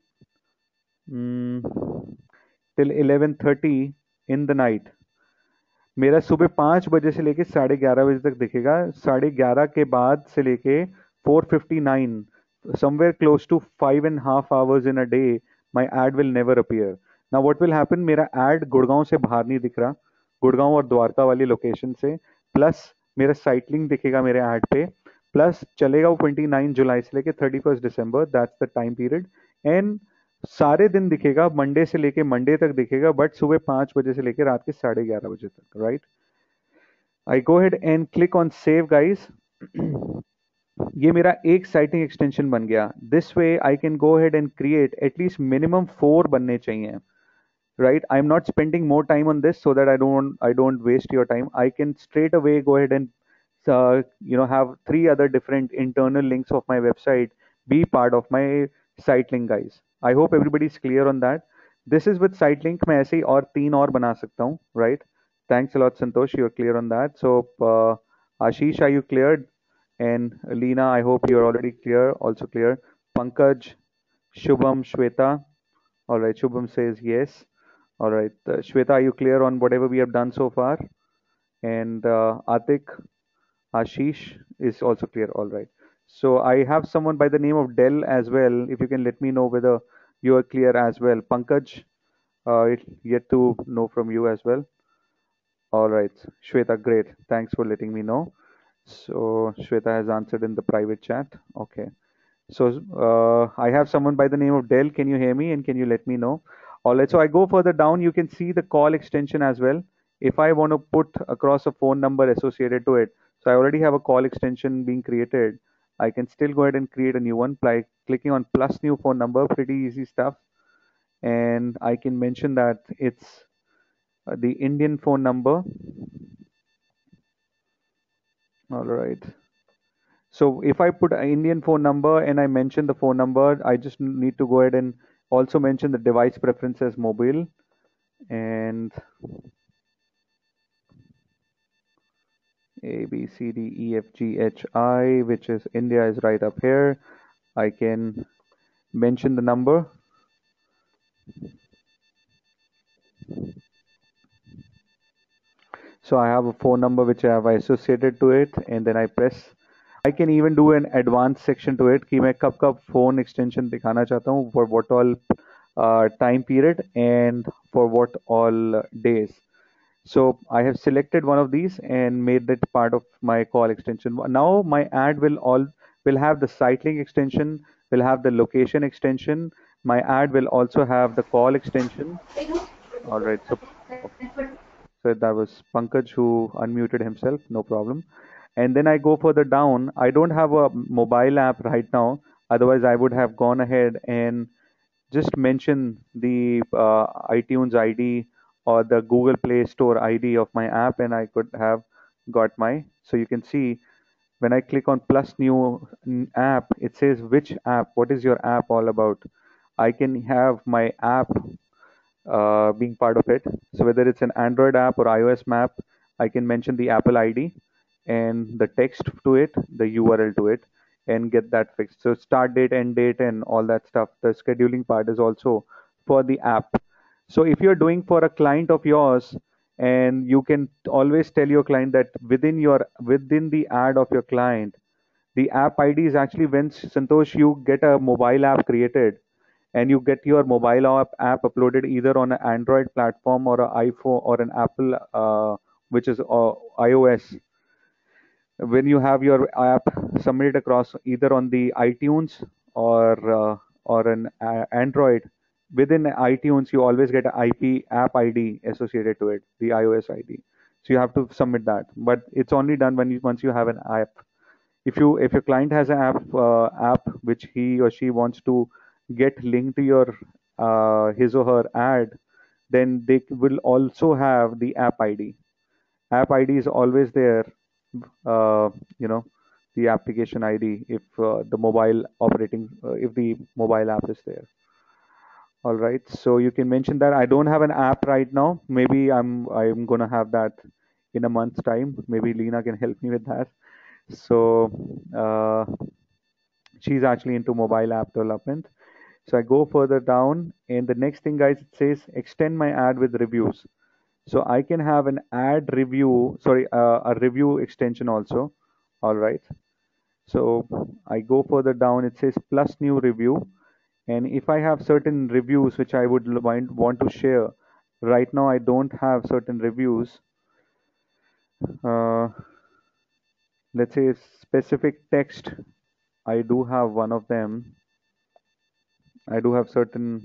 mm, till eleven thirty in the night. मेरा सुबह पाँच बजे से लेके साढ़े ग्यारह बजे तक दिखेगा। साढ़े ग्यारह के बाद से लेके four fifty nine, somewhere close to five and half hours in a day, my ad will never appear. Now what will happen, मेरा ad गुड़गांव से बाहर नहीं दिख रहा, गुड़गांव और द्वारका वाली लोकेशन से, प्लस मेरा साइट लिंक दिखेगा मेरे ad पे, प्लस चलेगा वो ट्वेंटी नाइन जुलाई से लेके थर्टी फर्स्ट दिसंबर, that's the time period, and सारे दिन दिखेगा, मंडे से लेके मंडे तक दिखेगा, बट सुबह पाँच बजे से लेके रात के साढ़े ग्यारह बजे तक, right. I go ahead and click on save guys. ये मेरा एक साइटिंग एक्सटेंशन बन गया। This way I can go ahead and create at least minimum four बनने चाहिए, right? I'm not spending more time on this so that i don't i don't waste your time. I can straight away go ahead and uh, you know have three other different internal links of my website be part of my site link, guys. I hope everybody is clear on that. This is with site link, मैं ऐसे ही और तीन और बना सकता हूँ, right? Thanks a lot, Santosh, you're clear on that. So uh, Ashish, are you cleared? And Leena, I hope you're already clear, also clear. Pankaj, Shubham, Shweta. All right, Shubham says yes. All right, uh, Shweta, are you clear on whatever we have done so far? And uh, Atik, Ashish is also clear. All right. So I have someone by the name of Dell as well. If you can let me know whether you are clear as well. Pankaj, uh, it- yet to know from you as well. All right, Shweta, great. Thanks for letting me know. So Shweta has answered in the private chat. Okay. So uh, I have someone by the name of Dell. Can you hear me and can you let me know? All right. So I go further down. You can see the call extension as well. If I want to put across a phone number associated to it, so I already have a call extension being created. I can still go ahead and create a new one by clicking on plus new phone number. Pretty easy stuff. And I can mention that it's uh, the Indian phone number. All right. So if I put an Indian phone number and I mention the phone number, I just need to go ahead and also mention the device preference as mobile, and A, B, C, D, E, F, G, H, I, which is India is right up here. I can mention the number. So I have a phone number which I have associated to it, and then I press. I can even do an advanced section to it कि मैं कब कब phone extension दिखाना चाहता हूँ for what all uh, time period and for what all uh, days. So I have selected one of these and made that part of my call extension. Now my ad will all will have the site link extension, will have the location extension. My ad will also have the call extension. All right. So, so that was Pankaj who unmuted himself. No problem. And then I go further down. I don't have a mobile app right now. Otherwise, I would have gone ahead and just mention the uh, iTunes I D or the Google Play Store I D of my app, and I could have got my. So you can see when I click on plus new n- app, it says which app, what is your app all about. I can have my app uh, being part of it. So whether it's an Android app or iOS map, I can mention the Apple I D and the text to it, the U R L to it, and get that fixed. So start date, end date, and all that stuff. The scheduling part is also for the app. So if you're doing for a client of yours, and you can always tell your client that within your within the ad of your client, the app I D is actually when Santosh you get a mobile app created and you get your mobile app, app uploaded either on an Android platform or an iPhone or an Apple, uh, which is uh, iOS. When you have your app submitted across either on the iTunes or uh, or an uh, Android, within iTunes you always get an I P app I D associated to it, the iOS I D. So you have to submit that, but it's only done when you once you have an app. If you if your client has an app uh, app which he or she wants to get linked to your uh, his or her ad, then they will also have the app I D. App I D is always there, uh, you know, the application I D if uh, the mobile operating uh, if the mobile app is there. All right, so you can mention that. I don't have an app right now. Maybe I'm I'm gonna have that in a month's time. Maybe Lena can help me with that. So uh, she's actually into mobile app development. So I go further down, and the next thing, guys, it says extend my ad with reviews. So I can have an ad review, sorry, uh, a review extension also. All right. So I go further down, it says plus new review. And if I have certain reviews which I would want want to share, right now I don't have certain reviews. Uh, let's say specific text, I do have one of them. I do have certain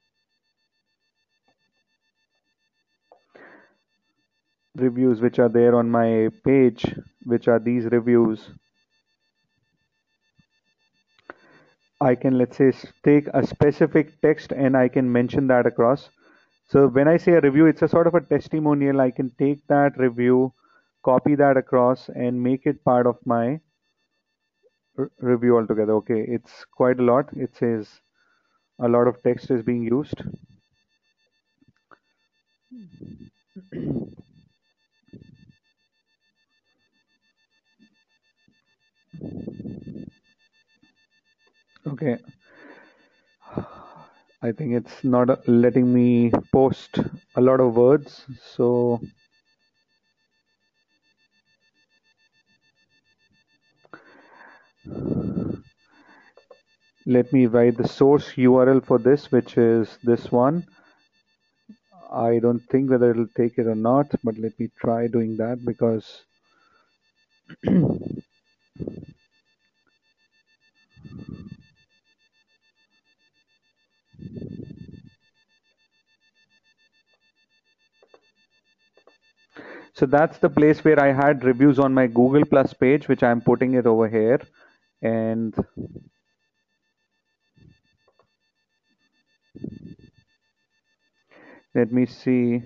reviews which are there on my page, which are these reviews. I can, let's say, take a specific text and I can mention that across. So when I say a review, it's a sort of a testimonial. I can take that review, copy that across, and make it part of my r- review altogether. Okay, it's quite a lot. It says a lot of text is being used. Okay, I think it's not uh, letting me post a lot of words. So let me write the source U R L for this, which is this one. I don't think whether it'll take it or not, but let me try doing that because so that's the place where I had reviews on my Google Plus page, which I'm putting it over here. And let me see.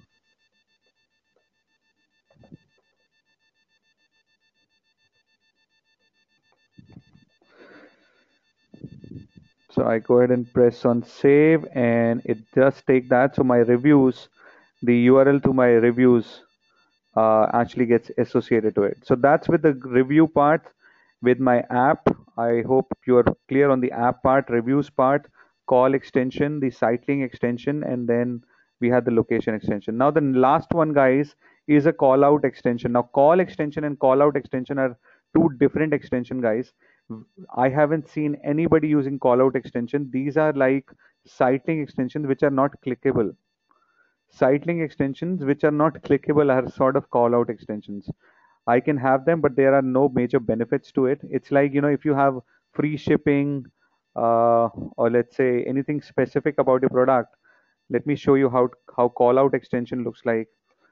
So I go ahead and press on save and it just take that. So my reviews, the U R L to my reviews uh, actually gets associated to it. So that's with the review part. With my app, I hope you're clear on the app part, reviews part, call extension, the site link extension, and then we have the location extension. Now the last one, guys, is a call out extension. Now call extension and call out extension are two different extension, guys. I haven't seen anybody using call out extension. These are like site link extensions which are not clickable. Site link extensions which are not clickable are sort of call out extensions. I can have them, but there are no major benefits to it. It's like, you know, if you have free shipping, uh, or let's say anything specific about your product, Let me show you how how call out extension looks like.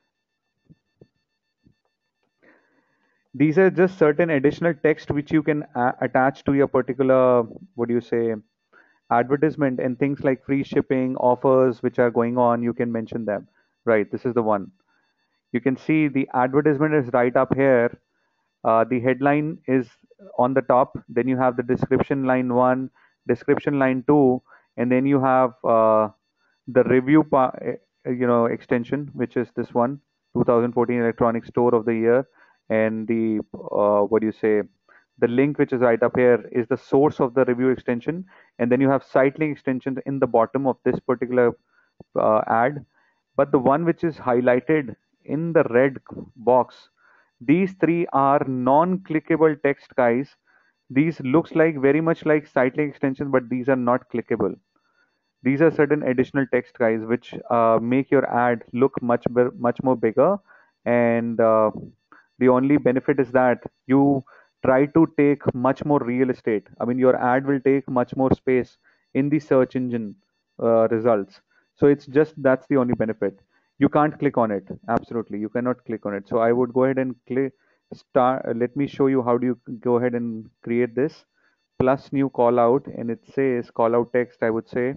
These are just certain additional text which you can a- attach to your particular, what do you say, advertisement, and things like free shipping offers which are going on. You can mention them. Right, this is the one. You can see the advertisement is right up here. Uh, the headline is on the top. Then you have the description line one, description line two, and then you have uh, the review pa- eh, eh, you know extension, which is this one, two thousand fourteen Electronic Store of the Year, and the uh, what do you say, the link which is right up here is the source of the review extension, and then you have site link extensions in the bottom of this particular uh, ad. But the one which is highlighted in the red box, these three are non-clickable text, guys. These looks like very much like site link extensions, but these are not clickable. These are certain additional text, guys, which uh, make your ad look much be- much more bigger. And uh, the only benefit is that you try to take much more real estate. I mean, your ad will take much more space in the search engine uh, results. So it's just that's the only benefit. You can't click on it. Absolutely, you cannot click on it. So I would go ahead and click start. uh, Let me show you how do you go ahead and create this plus new call out, and it says call out text. I would say.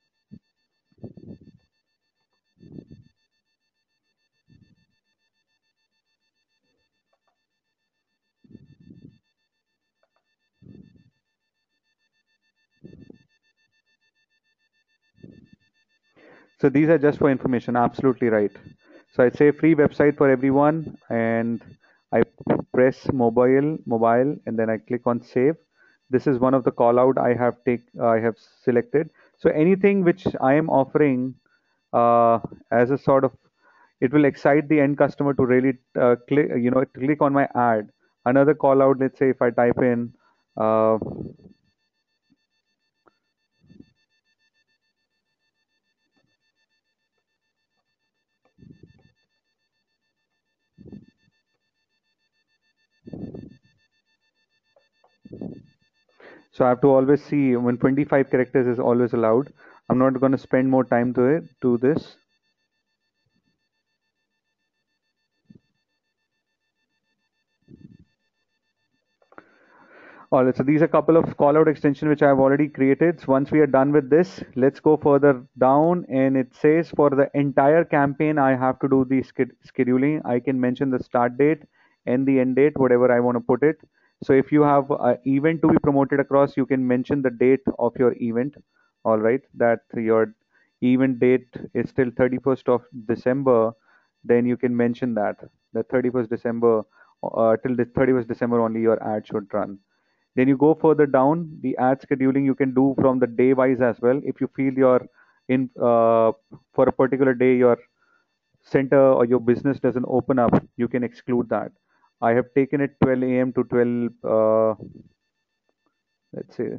So these are just for information. Absolutely right. So I say free website for everyone, and I press mobile, mobile, and then I click on save. This is one of the call out I have take I have selected. So anything which I am offering uh, as a sort of, it will excite the end customer to really uh, click, you know, click on my ad. Another call out. Let's say if I type in. Uh, So I have to always see when twenty-five characters is always allowed. I'm not going to spend more time to it to this. All right, so these are a couple of call out extension which I have already created. So once we are done with this, let's go further down, and it says for the entire campaign I have to do the sched- scheduling. I can mention the start date and the end date, whatever I want to put it. So if you have an event to be promoted across, you can mention the date of your event. All right, that your event date is till thirty-first of December, then you can mention that the thirty-first December, uh, till the thirty-first December only your ad should run. Then you go further down, the ad scheduling you can do from the day wise as well. If you feel you're in uh, for a particular day, your center or your business doesn't open up, you can exclude that. I have taken it twelve a m to twelve, uh, let's say,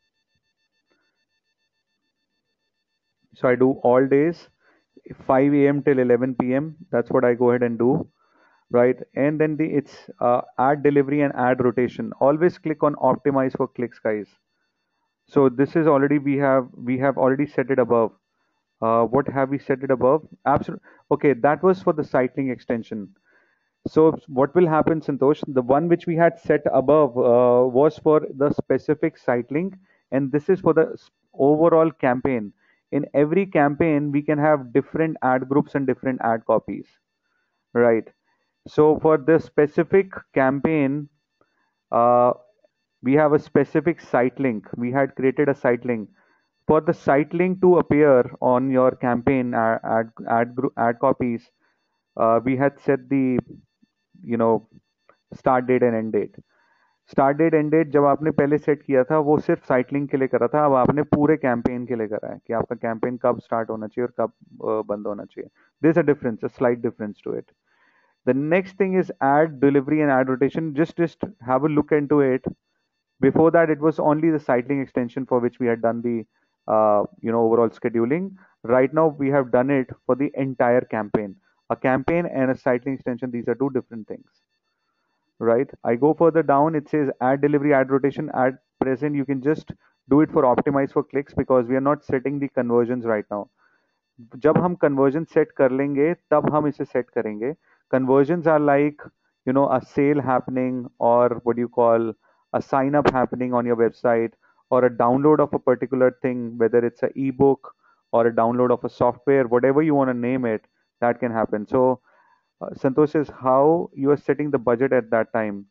so I do all days, five a m till eleven p m. That's what I go ahead and do, right? And then the it's uh, ad delivery and ad rotation. Always click on optimize for clicks, guys. So this is already we have we have already set it above. Uh, what have we set it above? Absolutely. Okay, that was for the cycling extension. So what will happen, Santosh? The one which we had set above uh, was for the specific cycling, and this is for the s- overall campaign. In every campaign, we can have different ad groups and different ad copies, right? So for the specific campaign, uh, we have a specific site link. We had created a site link. For the site link to appear on your campaign uh, ad ad group ad copies, uh, we had set the you know start date and end date. Start date end date जब आपने पहले set किया था वो सिर्फ साइटलिंग के लिए करा था. अब आपने पूरे कैंपेन के लिए करा है कि आपका कैंपेन कब स्टार्ट होना चाहिए और कब uh, बंद होना चाहिए. There's a difference, a slight difference to it. The next thing is ad delivery and ad rotation. Just just have a look into it. Before that, it was only the cycling extension for which we had done the uh, you know overall scheduling. Right now, we have done it for the entire campaign. A campaign and a cycling extension, these are two different things, right? I go further down. It says ad delivery, ad rotation, ad present. You can just do it for optimize for clicks because we are not setting the conversions right now. जब हम conversion set कर लेंगे तब हम इसे set करेंगे. Conversions are like, you know, a sale happening, or what you call a sign up happening on your website, or a download of a particular thing, whether it's an ebook or a download of a software, whatever you want to name it, that can happen. So, uh, Santosh is how you are setting the budget at that time.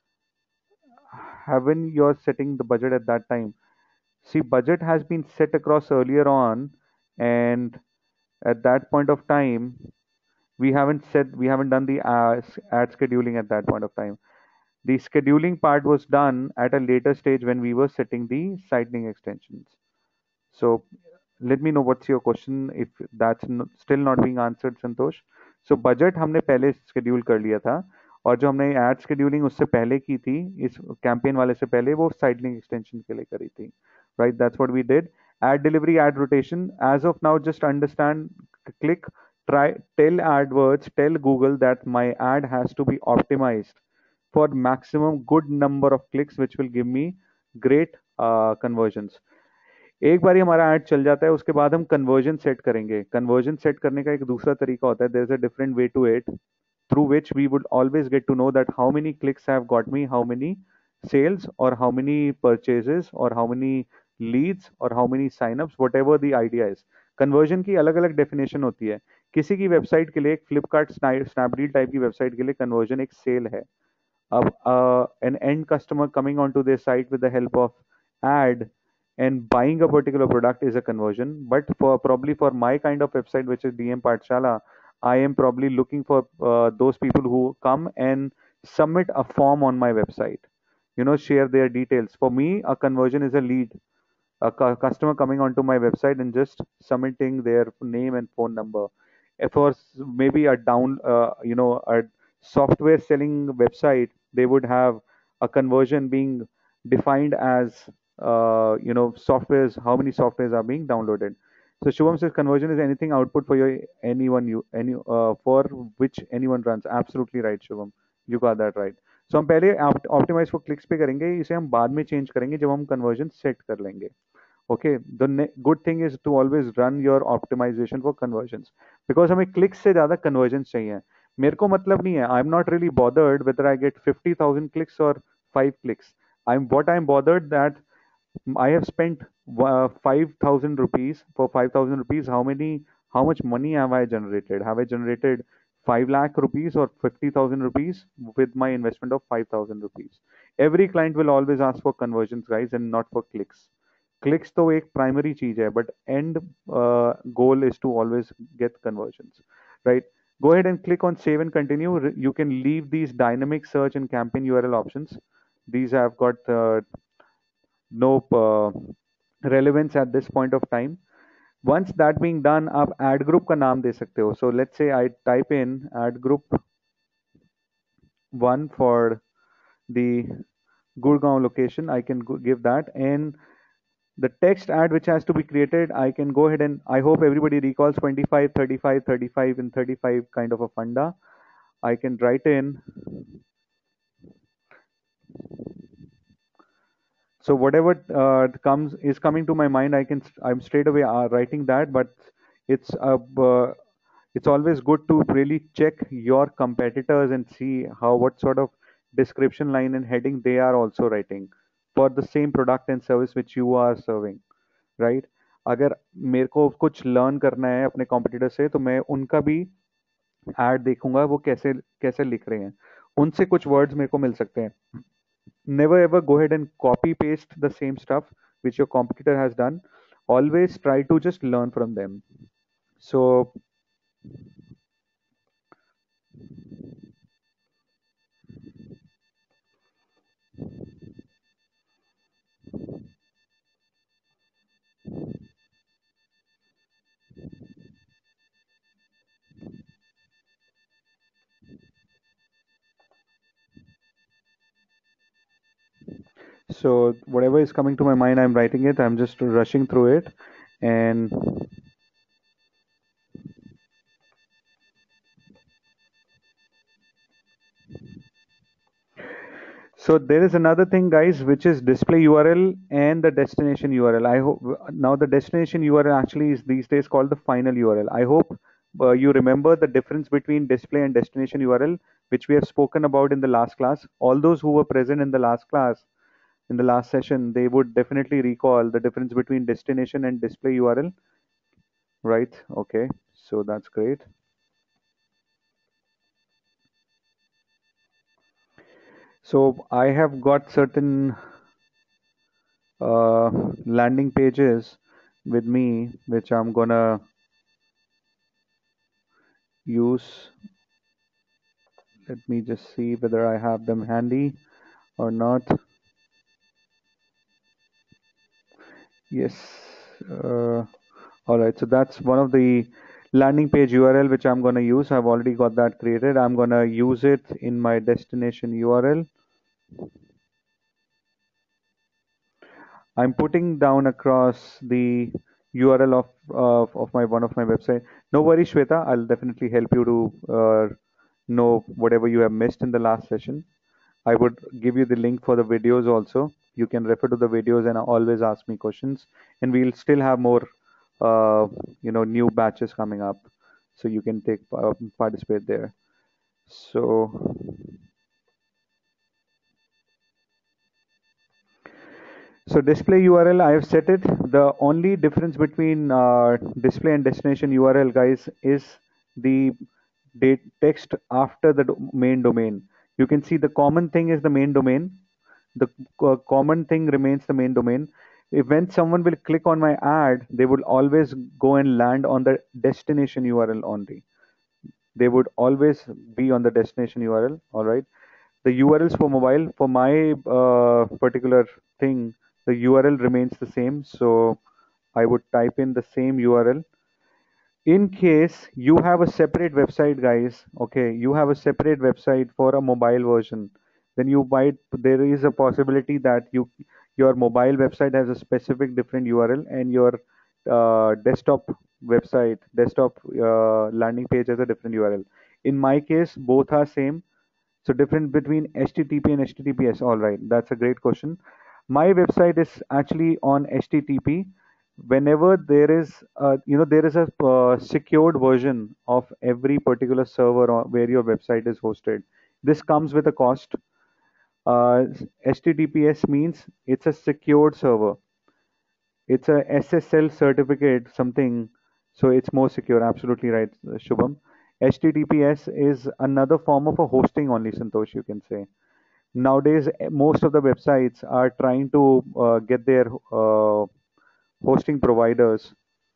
Haven't you're setting the budget at that time? See, budget has been set across earlier on, and at that point of time, we haven't said we haven't done the uh, ad scheduling at that point of time. The scheduling part was done at a later stage when we were setting the sightning extensions. So let me know what's your question if that's n- still not being answered, Santosh. So budget हमने पहले schedule कर लिया था, और जो हमने ad scheduling उससे पहले की थी, इस campaign वाले से पहले, वो sightning extension के लिए करी थी. Right, that's what we did. Ad delivery, ad rotation. As of now, just understand, click, try, tell AdWords, tell Google that my ad has to be optimized for maximum good number of clicks, which will give me great uh, conversions. एक बार हमारा add चल जाता है, उसके बाद हम conversion set करेंगे. Conversion set करने का एक दूसरा तरीका होता है. There is a different way to it, through which we would always get to know that how many clicks have got me, how many sales, or how many purchases, or how many leads, or how many signups, whatever the idea is. Conversion की अलग अलग definition होती है. किसी की website के लिए, एक फ्लिपकार्ट स्नैपडील टाइप की वेबसाइट के लिए, कन्वर्जन एक सेल है. अब uh, an end customer coming onto their site with the help of ad and buying a particular product is a conversion. But for probably for my kind of website, which is D M Pathshala, I am probably looking for uh, those people who come and submit a form on my website, you know, share their details. For me, a conversion is a lead, a cu- customer coming onto my website and just submitting their name and phone number. If for s- maybe a down, uh, you know, a software selling website, they would have a conversion being defined as, uh, you know, softwares, how many softwares are being downloaded. So Shubham says conversion is anything output for your anyone you any uh, for which anyone runs. Absolutely right, Shubham. You got that right. So हम पहले optimise for clicks पे करेंगे, इसे हम बाद में change करेंगे जब हम कन्वर्जन सेट कर लेंगे. Okay, the ne- good thing is to always run your optimization for conversions, because हमें clicks से ज़्यादा conversions चाहिए. मेरे को मतलब नहीं है, I'm not really bothered whether I get fifty thousand clicks or five clicks. I'm what I'm bothered that I have spent uh, five thousand rupees. For five thousand rupees, how many, how much money have I generated? Have I generated five lakh rupees or fifty thousand rupees with my investment of five thousand rupees? Every client will always ask for conversions, guys, and not for clicks. Clicks तो एक primary चीज है, but end uh, goal is to always get conversions, right? Go ahead and click on save and continue. Re- You can leave these dynamic search and campaign U R L options. These have got uh, no uh, relevance at this point of time. Once that being done, आप ad group का नाम दे सकते हो. So let's say I type in ad group one for the Gurgaon location. I can go- give that, and the text ad which has to be created, I can go ahead and I hope everybody recalls twenty-five, thirty-five, thirty-five, and thirty-five kind of a funda. I can write in. So whatever uh, comes is coming to my mind, I can I'm straight away uh, writing that. But it's uh, uh, it's always good to really check your competitors and see how what sort of description line and heading they are also writing for the same product and service which you are serving, right? अगर मेरे को कुछ learn करना है अपने competitor से, तो मैं उनका भी एड देखूंगा वो कैसे कैसे लिख रहे हैं. उनसे कुछ वर्ड्स मेरे को मिल सकते हैं. Never ever go ahead and copy paste the same stuff which your competitor has done. Always try to just learn from them. So so whatever is coming to my mind, I'm writing it. I'm just rushing through it. And So there is another thing, guys, which is display U R L and the destination U R L. I hope now the destination U R L actually is these days called the final U R L. I hope uh, you remember the difference between display and destination U R L, which we have spoken about in the last class. All those who were present in the last class, in the last session, they would definitely recall the difference between destination and display U R L, right? Okay, so that's great. So I have got certain uh, landing pages with me, which I'm gonna use. Let me just see whether I have them handy or not. Yes. Uh, all right. So that's one of the landing page U R L which I'm gonna use. I've already got that created. I'm gonna use it in my destination U R L. I'm putting down across the U R L of uh, of my one of my website. No worries, Shweta. I'll definitely help you to uh, know whatever you have missed in the last session. I would give you the link for the videos also. You can refer to the videos and always ask me questions. And we'll still have more, uh, you know, new batches coming up, so you can take uh, participate there. So. So display U R L, I have set it. The only difference between uh, display and destination U R L, guys, is the date text after the do main domain. You can see the common thing is the main domain. The co common thing remains the main domain. If when someone will click on my ad, they would always go and land on the destination U R L only. They would always be on the destination U R L. All right. The U R Ls for mobile, for my uh, particular thing, the U R L remains the same. So I would type in the same U R L. In case you have a separate website, guys, okay, you have a separate website for a mobile version, then you might, there is a possibility that you your mobile website has a specific different U R L and your uh, desktop website, desktop uh, landing page has a different U R L. In my case, both are same. So different between H T T P and H T T P S. All right, that's a great question. My website is actually on H T T P. Whenever there is, a, you know, there is a uh, secured version of every particular server or where your website is hosted. This comes with a cost. Uh, H T T P S means it's a secured server. It's a S S L certificate, something, so it's more secure. Absolutely right, Shubham. H T T P S is another form of a hosting only, Santosh, you can say. Nowadays, eh, most of the websites are trying to uh, get their uh, hosting providers,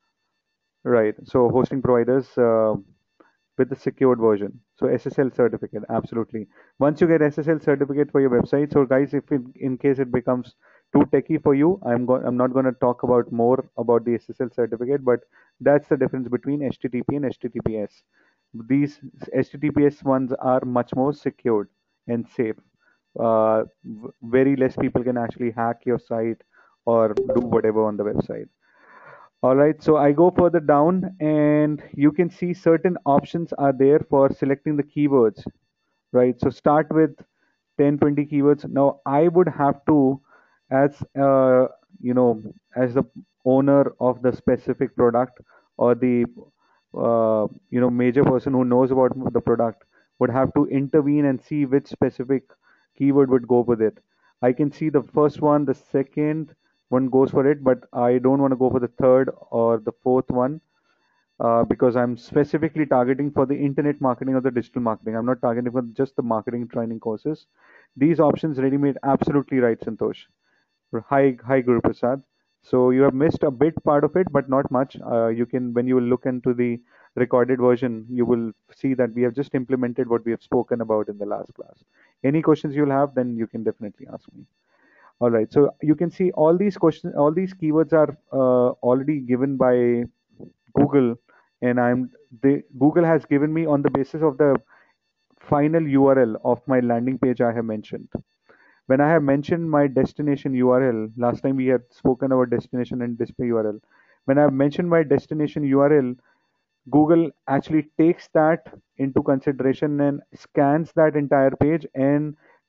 right? So hosting providers uh, with the secured version. So S S L certificate, absolutely. Once you get S S L certificate for your website, so guys, if it, in case it becomes too techy for you, I'm going, I'm not going to talk about more about the S S L certificate, but that's the difference between H T T P and H T T P S. These H T T P S ones are much more secured and safe. Uh, v- very less people can actually hack your site or do whatever on the website. All right, so I go further down and you can see certain options are there for selecting the keywords, right? So start with ten, twenty keywords. Now I would have to, as uh, you know, as the owner of the specific product or the uh, you know major person who knows about the product would have to intervene and see which specific keyword would go with it. I can see the first one, the second one goes for it, but I don't want to go for the third or the fourth one uh, because I'm specifically targeting for the internet marketing or the digital marketing. I'm not targeting for just the marketing training courses. These options ready made absolutely right, Santosh. Hi, hi, Guru Prasad. So you have missed a bit part of it, but not much. Uh, you can, when you look into the recorded version, you will see that we have just implemented what we have spoken about in the last class. Any questions you'll have, then you can definitely ask me. All right. So you can see all these questions, all these keywords are uh, already given by Google, and I'm the Google has given me on the basis of the final U R L of my landing page I have mentioned. When I have mentioned my destination U R L, last time we had spoken about destination and display U R L. When I have mentioned my destination U R L, Google actually takes that into consideration and scans that entire page and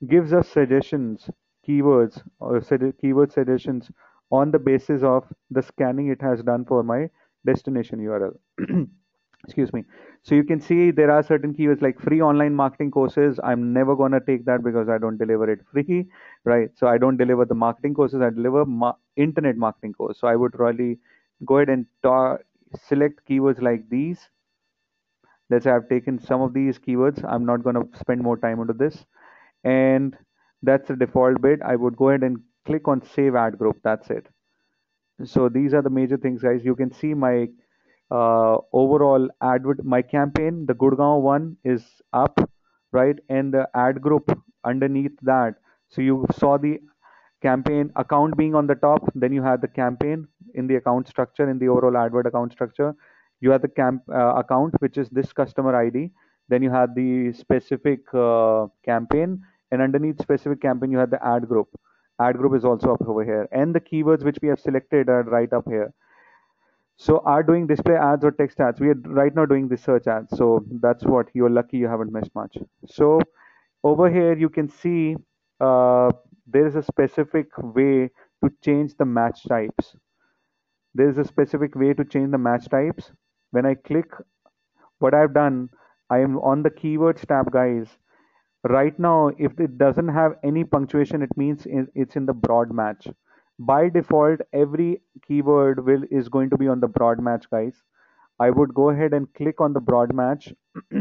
gives us suggestions, keywords, or sugge- keyword suggestions on the basis of the scanning it has done for my destination U R L. Excuse me. So you can see there are certain keywords like free online marketing courses. I'm never gonna take that because I don't deliver it free, right? So I don't deliver the marketing courses. I deliver ma- internet marketing course. So I would really go ahead and ta- select keywords like these. Let's say I've taken some of these keywords. I'm not gonna spend more time into this, and that's the default bit. I would go ahead and click on save ad group. That's it. So these are the major things, guys. You can see my uh, overall advert, my campaign, the Gurgaon one is up, right? And the ad group underneath that. So you saw the campaign account being on the top, then you had the campaign in the account structure, in the overall advert account structure. You had the camp uh, account, which is this customer I D. Then you had the specific uh, campaign, and underneath specific campaign, you had the ad group. Ad group is also up over here, and the keywords which we have selected are right up here. So are doing display ads or text ads? We are right now doing the search ads. So that's what you're lucky you haven't missed much. So over here you can see uh, there is a specific way to change the match types. There is a specific way to change the match types. When I click, what I've done, I am on the keywords tab, guys. Right now, if it doesn't have any punctuation, it means it's in the broad match. By default, every keyword will is going to be on the broad match, guys. I would go ahead and click on the broad match.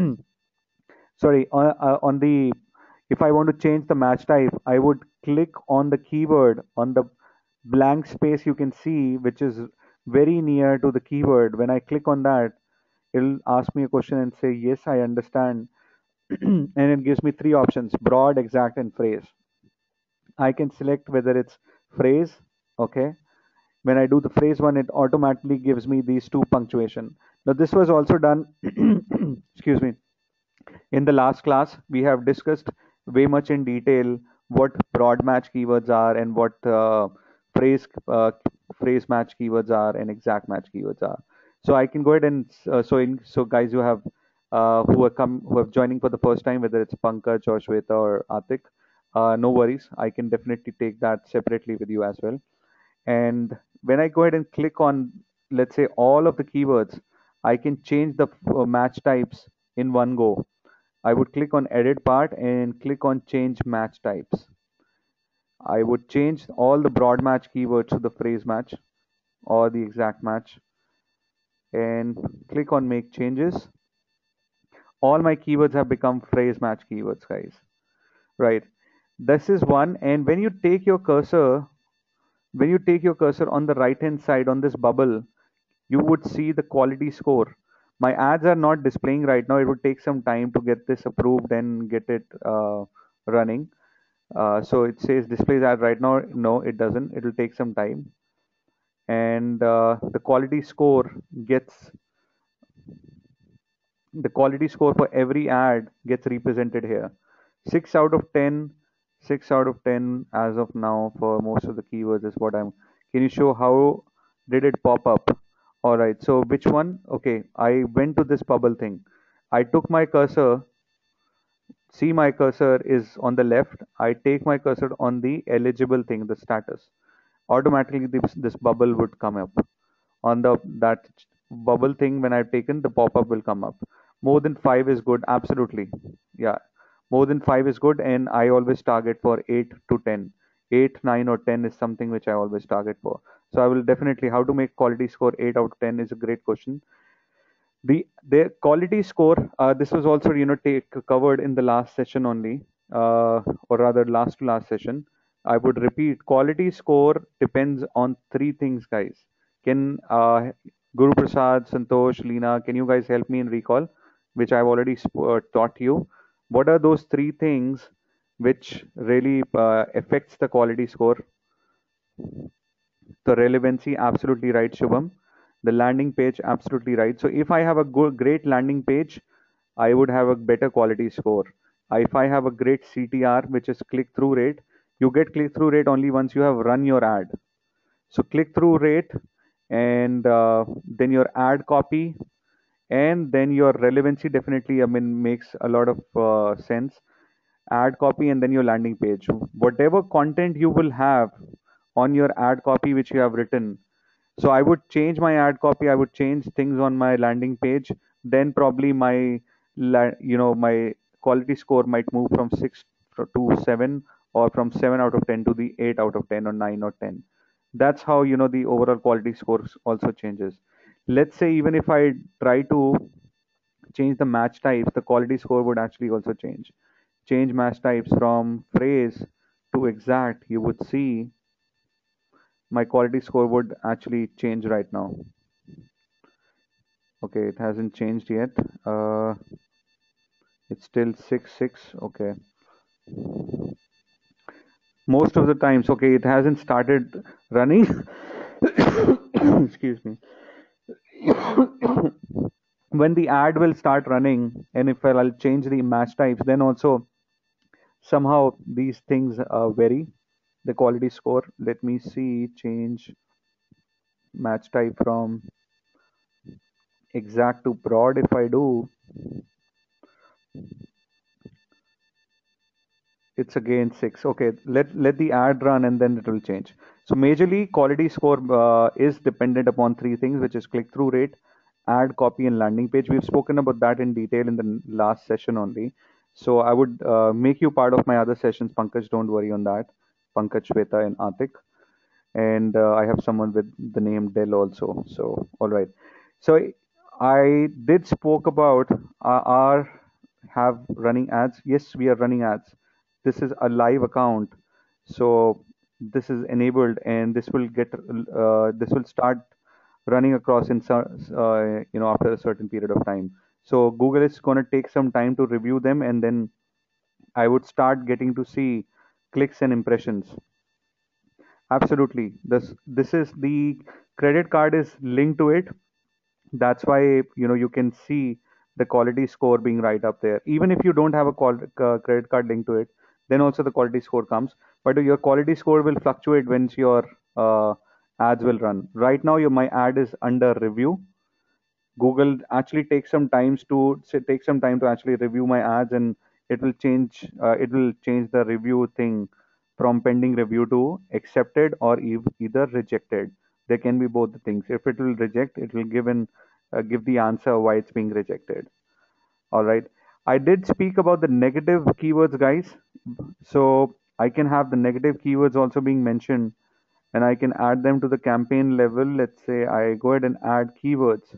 Sorry, uh, uh, on the if I want to change the match type, I would click on the keyword on the blank space you can see, which is very near to the keyword. When I click on that, it'll ask me a question and say, yes, I understand. And it gives me three options: broad, exact, and phrase. I can select whether it's phrase. Okay. When I do the phrase one, it automatically gives me these two punctuation. Now, this was also done, excuse me, in the last class. We have discussed way much in detail what broad match keywords are and what uh, phrase uh, phrase match keywords are and exact match keywords are. So I can go ahead and uh, so in so guys, you have uh, who are come who are joining for the first time, whether it's Pankaj or Shweta or Atik, uh, no worries. I can definitely take that separately with you as well. And when I go ahead and click on, let's say, all of the keywords, I can change the uh, match types in one go. I would click on edit part and click on change match types. I would change all the broad match keywords to the phrase match or the exact match and click on make changes. All my keywords have become phrase match keywords, guys. Right. This is one. And when you take your cursor, when you take your cursor on the right hand side on this bubble, you would see the quality score. My ads are not displaying right now. It would take some time to get this approved and get it uh, running. Uh, so it says displays ad right now. No, it doesn't. It will take some time. And uh, the quality score gets the quality score for every ad gets represented here. six out of ten, six out of ten as of now for most of the keywords is what I'm. Can you show how did it pop up? All right. So which one? Okay. I went to this bubble thing. I took my cursor. See, my cursor is on the left. I take my cursor on the eligible thing, the status. Automatically, this, this bubble would come up. On the that bubble thing, when I've taken, the pop-up will come up. More than five is good. Absolutely. Yeah. More than five is good. And I always target for eight to ten. eight, nine, or ten is something which I always target for. So I will definitely, how to make quality score eight out of ten is a great question. The their quality score, uh, this was also you know take covered in the last session only, uh, or rather last to last session. I would repeat, quality score depends on three things, guys. Can uh, Guru Prasad, Santosh, Leena, can you guys help me in recall, which I've already sp- uh, taught you? What are those three things which really uh, affects the quality score? The relevancy, absolutely right, Shubham. The landing page, absolutely right. So if I have a good, great landing page, I would have a better quality score. If I have a great C T R, which is click-through rate, you get click-through rate only once you have run your ad. So click-through rate, and uh, then your ad copy, and then your relevancy definitely, I mean, makes a lot of uh, sense. ad copy, and then your landing page. Whatever content you will have on your ad copy which you have written. So I would change my ad copy. I would change things on my landing page. Then probably my, la- you know, my quality score might move from six to seven, or from seven out of ten to the eight out of ten, or nine or ten. That's how, you know, the overall quality score also changes. Let's say even if I try to change the match types, the quality score would actually also change. Change match types from phrase to exact, you would see my quality score would actually change right now. Okay, it hasn't changed yet. Uh, it's still six six. Okay. Most of the times, okay, it hasn't started running. Excuse me. When the ad will start running, and if I'll change the match types, then also somehow these things uh, vary. The quality score. Let me see. Change match type from exact to broad. If I do, it's again six. Okay, let let the ad run and then it will change. So majorly quality score uh, is dependent upon three things, which is click-through rate, ad copy, and landing page. We've spoken about that in detail in the n- last session only. So I would uh, make you part of my other sessions, Pankaj. Don't worry on that. Pankaj, Shweta, and Atik. And uh, I have someone with the name Dell also. So all right. So I did spoke about uh, our have running ads. Yes, we are running ads. This is a live account, so this is enabled, and this will get uh, this will start running across in some uh, you know after a certain period of time. So Google is going to take some time to review them, and then I would start getting to see clicks and impressions. Absolutely. This this is the credit card is linked to it. That's why you know you can see the quality score being right up there. Even if you don't have a call, uh, credit card linked to it, then also the quality score comes. But your quality score will fluctuate once your uh, ads will run. Right now, your my ad is under review. Google actually takes some times to say, take some time to actually review my ads, and it will change. Uh, it will change the review thing from pending review to accepted or ev- either rejected. There can be both the things. If it will reject, it will give an uh, give the answer why it's being rejected. All right. I did speak about the negative keywords, guys. So I can have the negative keywords also being mentioned, and I can add them to the campaign level. Let's say I go ahead and add keywords.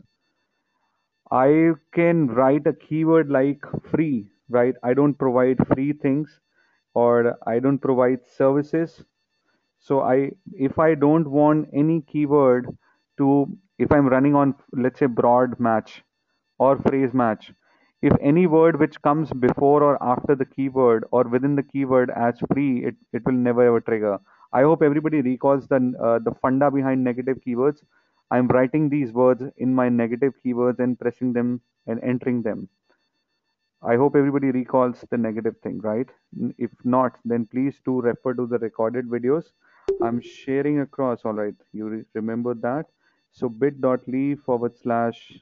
I can write a keyword like free, right? I don't provide free things, or I don't provide services. So I, if I don't want any keyword to, if I'm running on, let's say, broad match or phrase match, if any word which comes before or after the keyword or within the keyword as free, it, it will never ever trigger. I hope everybody recalls the uh, the funda behind negative keywords. I'm writing these words in my negative keywords and pressing them and entering them. I hope everybody recalls the negative thing, right? N- If not, then please do refer to the recorded videos. I'm sharing across. All right, you re- remember that. So bit.ly forward slash.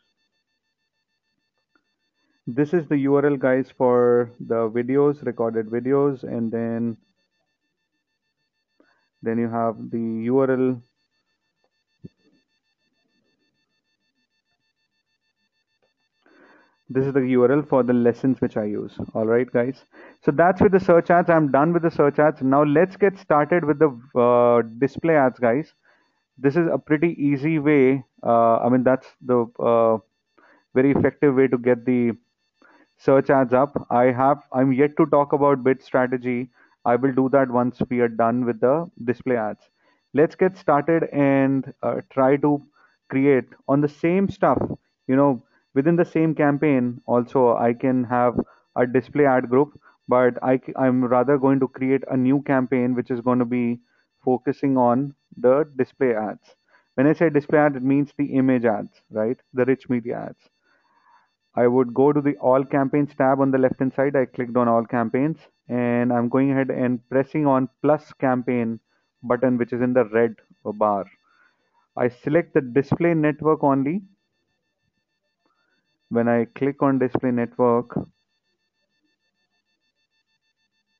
This is the U R L, guys, for the videos, recorded videos, and then then you have the U R L. This is the U R L for the lessons which I use. All right, guys. So that's with the search ads. I'm done with the search ads. Now let's get started with the uh, display ads, guys. This is a pretty easy way. Uh, I mean, that's the uh, very effective way to get the search ads up. I have, I'm yet to talk about bid strategy. I will do that once we are done with the display ads. Let's get started and uh, try to create on the same stuff, you know, within the same campaign. Also, I can have a display ad group, but I, I'm rather going to create a new campaign which is going to be focusing on the display ads. When I say display ad, it means the image ads, right? The rich media ads. I would go to the all campaigns tab on the left hand side. I clicked on all campaigns, and I'm going ahead and pressing on plus campaign button, which is in the red bar. I select the display network only. When I click on display network,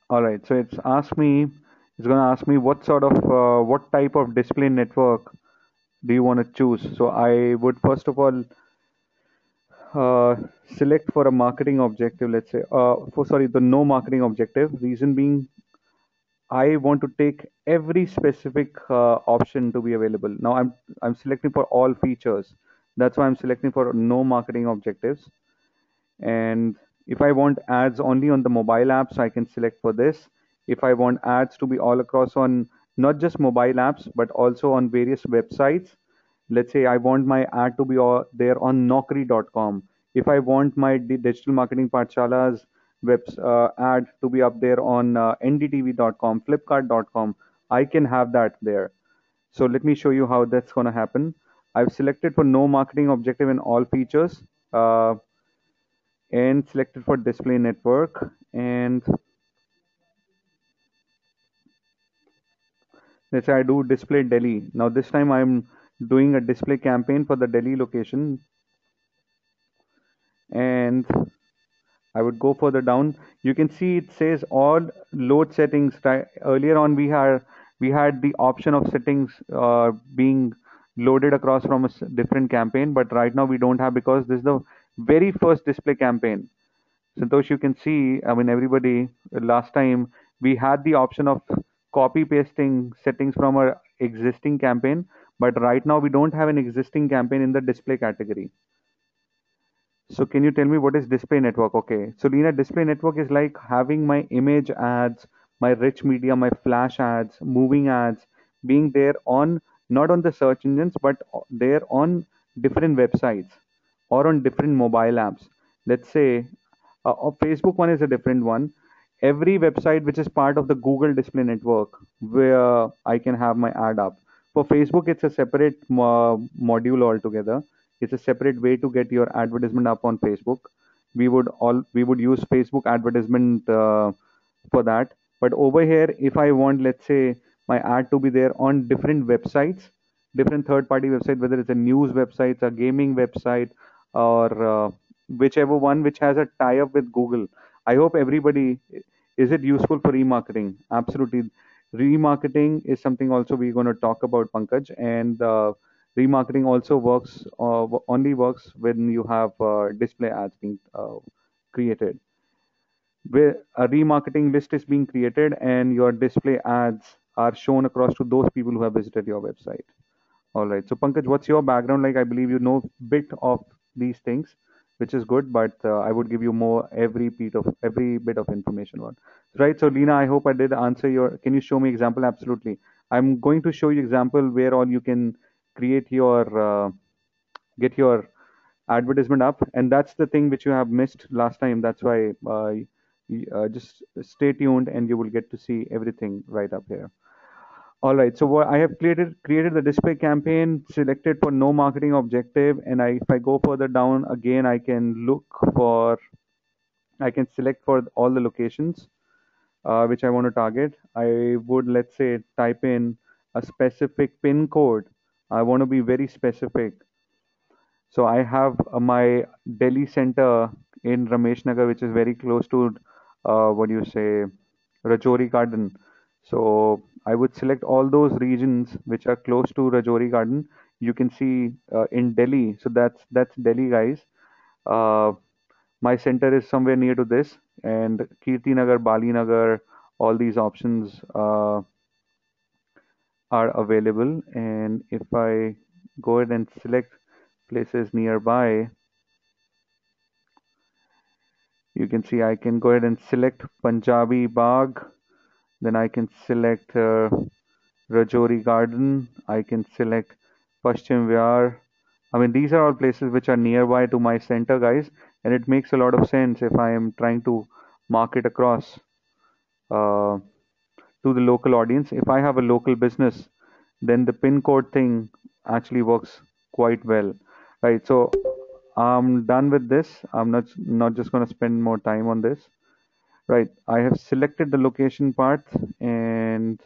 All right, so it's asked me, it's going to ask me what sort of, uh, what type of display network do you want to choose. So I would first of all uh, select for a marketing objective, let's say, uh, for sorry, the no marketing objective. Reason being, I want to take every specific uh, option to be available. Now I'm I'm selecting for all features. That's why I'm selecting for no marketing objectives. And if I want ads only on the mobile apps, I can select for this. If I want ads to be all across on not just mobile apps, but also on various websites, let's say I want my ad to be all there on Naukri dot com. If I want my di- digital marketing Pathshala's webs uh, ad to be up there on uh, N D T V dot com, Flipkart dot com, I can have that there. So let me show you how that's going to happen. I've selected for no marketing objective in all features. Uh, and selected for display network, and let's say I do display Delhi. Now this time I'm doing a display campaign for the Delhi location, and I would go further down. You can see it says all load settings. Earlier on we had we had the option of settings uh, being loaded across from a different campaign, but right now we don't have, because this is the very first display campaign. Santosh, you can see, I mean, everybody, last time we had the option of copy pasting settings from our existing campaign, but right now we don't have an existing campaign in the display category. So can you tell me what is display network? Okay, so Lena, display network is like having my image ads, my rich media, my flash ads, moving ads being there on, not on the search engines, but there on different websites or on different mobile apps. Let's say uh, uh, Facebook one is a different one. Every website which is part of the Google Display Network where I can have my ad up. For Facebook, it's a separate uh, module altogether. It's a separate way to get your advertisement up on Facebook. We would all we would use Facebook advertisement uh, for that. But over here, if I want, let's say, my ad to be there on different websites, different third-party website, whether it's a news website, a gaming website, or uh, whichever one which has a tie-up with Google. I hope everybody, is it useful for remarketing? Absolutely. Remarketing is something also we're going to talk about, Pankaj, and uh, remarketing also works uh, only works when you have uh, display ads being uh, created, where a remarketing list is being created and your display ads are shown across to those people who have visited your website. All right. So Pankaj, what's your background like? I believe you know bit of these things, which is good, but uh, I would give you more every bit of every bit of information on. Right. So Lena, I hope I did answer your. Can you show me example? Absolutely. I'm going to show you example where all you can create your uh, get your advertisement up, and that's the thing which you have missed last time. That's why uh, y- uh, just stay tuned and you will get to see everything right up here. All right, so what I have created created the display campaign, selected for no marketing objective, and I, if I go further down again, I can look for, I can select for all the locations uh, which I want to target. I would, let's say, type in a specific pin code. I want to be very specific. So I have uh, my Delhi center in Ramesh Nagar, which is very close to uh, what do you say, Rajouri Garden. So I would select all those regions which are close to Rajouri Garden. You can see uh, in Delhi. So that's that's Delhi, guys. Uh, my center is somewhere near to this, and Kirti Nagar, Bali Nagar, all these options uh, are available. And if I go ahead and select places nearby, you can see I can go ahead and select Punjabi Bagh. Then I can select uh, Rajouri Garden. I can select Paschim Vihar. I mean, these are all places which are nearby to my center, guys, and it makes a lot of sense if I am trying to market across uh, to the local audience. If I have a local business, then the pin code thing actually works quite well, right? So I'm done with this. I'm not not just going to spend more time on this. Right, I have selected the location part and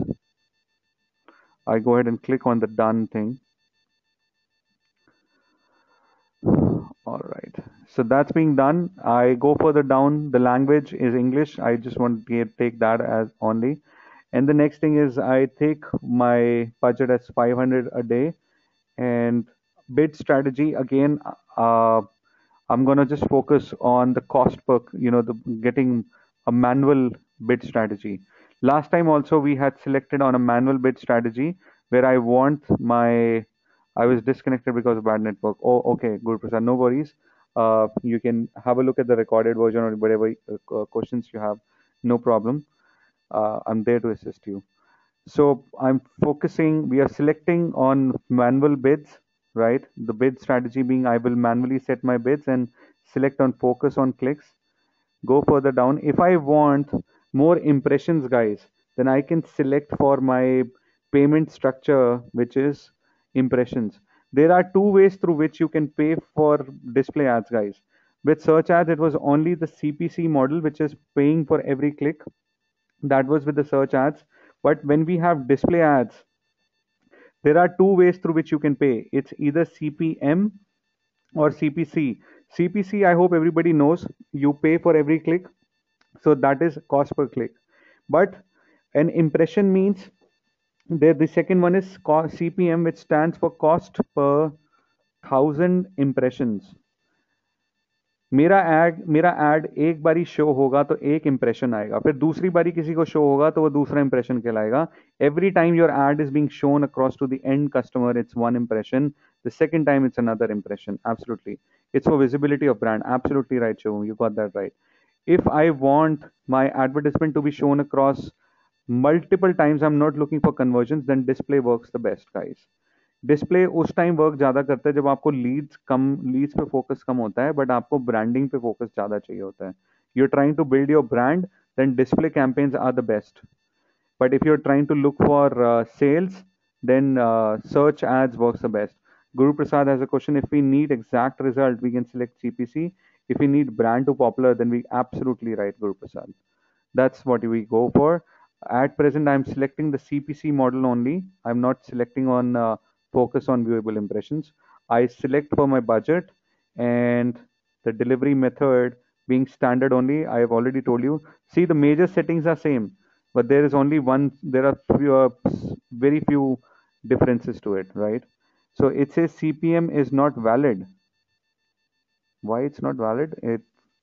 I go ahead and click on the done thing. All right. So that's being done. I go further down. The language is English. I just want to take that as only. And the next thing is I take my budget as five hundred a day. And bid strategy again, uh, I'm gonna just focus on the cost per, you know, the getting a manual bid strategy. Last time also we had selected on a manual bid strategy where I want my, I was disconnected because of bad network. Oh, okay, Guru Prasad, no worries. Uh, you can have a look at the recorded version or whatever uh, questions you have. No problem. Uh, I'm there to assist you. So I'm focusing, we are selecting on manual bids, right? The bid strategy being I will manually set my bids and select on focus on clicks. Go further down. If I want more impressions, guys, then I can select for my payment structure, which is impressions. There are two ways through which you can pay for display ads, guys. With search ads, it was only the C P C model, which is paying for every click. That was with the search ads. But when we have display ads, there are two ways through which you can pay. It's either C P M or C P C. C P C, I hope everybody knows, you pay for every click. So that is cost per click. But an impression means there the second one is C P M, which stands for cost per thousand impressions. मेरा ad मेरा ad एक बारी show होगा तो एक impression आएगा, फिर दूसरी बारी किसी को शो होगा तो वो दूसरा इंप्रेशन कहलाएगा. Every time your ad is being shown across to the end customer, it's one impression. The second time it's another impression. Absolutely, it's for visibility of brand. Absolutely right, Shivam, you got that right. If I want my advertisement to be shown across multiple times, I'm not looking for conversions, then display works the best, guys. Display उस time work ज़्यादा करता है जब आपको leads कम leads पे focus कम होता है, बट आपको ब्रांडिंग पे फोकस ज़्यादा चाहिए होता है. You are trying to build your brand, then display campaigns are the best. But if you're trying to look for uh, sales, then uh, search ads works the best. Guru Prasad has a question. If we need exact result, we can select C P C. If we need brand to popular, then we absolutely right, Guru Prasad. That's what we go for. At present, I'm selecting the C P C model only. I'm not selecting on uh, focus on viewable impressions. I select for my budget and the delivery method being standard only. I have already told you. See, the major settings are same, but there is only one, there are few, uh, very few differences to it, right? So it says C P M is not valid. Why it's not valid? It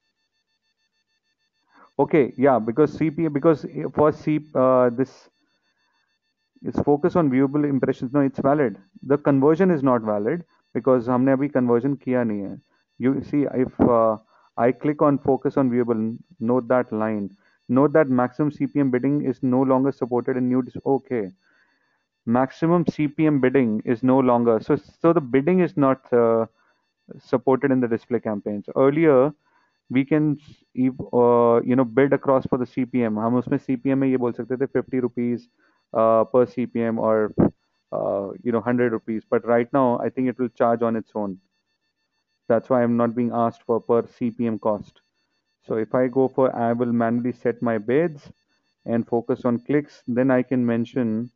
okay, yeah, because C P M, because for C uh, this is focus on viewable impressions. No, it's valid. The conversion is not valid because हमने अभी conversion किया नहीं है. You see, if uh, I click on focus on viewable, note that line. Note that maximum C P M bidding is no longer supported in new. Okay, maximum C P M bidding is no longer. So, so the bidding is not uh, supported in the display campaigns. Earlier, we can uh, you know bid across for the C P M. हम उसमें C P M में ये बोल सकते थे fifty rupees uh, per C P M or uh, you know one hundred rupees. But right now, I think it will charge on its own. That's why I'm not being asked for per C P M cost. So if I go for, I will manually set my bids and focus on clicks, then I can mention,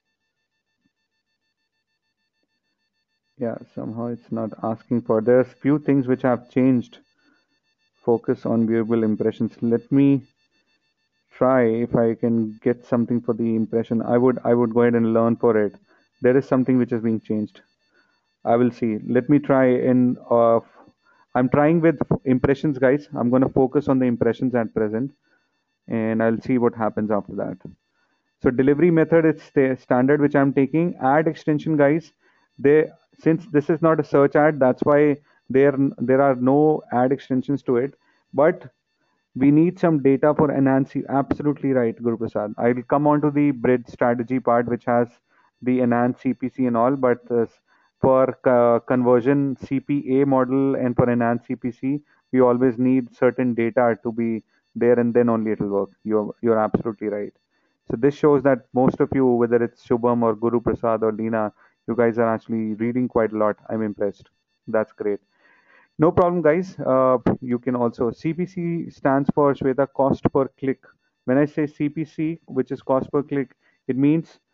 yeah, somehow it's not asking for, there's few things which have changed. Focus on viewable impressions. Let me try if I can get something for the impression. I would, I would go ahead and learn for it. There is something which is being changed. I will see. Let me try in, uh, I'm trying with impressions, guys. I'm going to focus on the impressions at present, and I'll see what happens after that. So delivery method is standard, which I'm taking. Ad extension, guys. They, since this is not a search ad, that's why there there are no ad extensions to it. But we need some data for enhancing. Absolutely right, Guru Prasad. I'll come on to the bid strategy part, which has the enhanced C P C and all, but uh, for uh, conversion C P A model and for enhanced C P C, we always need certain data to be there, and then only it will work. You're, you're absolutely right. So this shows that most of you, whether it's Shubham or Guru Prasad or Leena, you guys are actually reading quite a lot. I'm impressed. That's great. No problem, guys. Uh, you can also, C P C stands for Shweta, cost per click. When I say C P C, which is cost per click, it means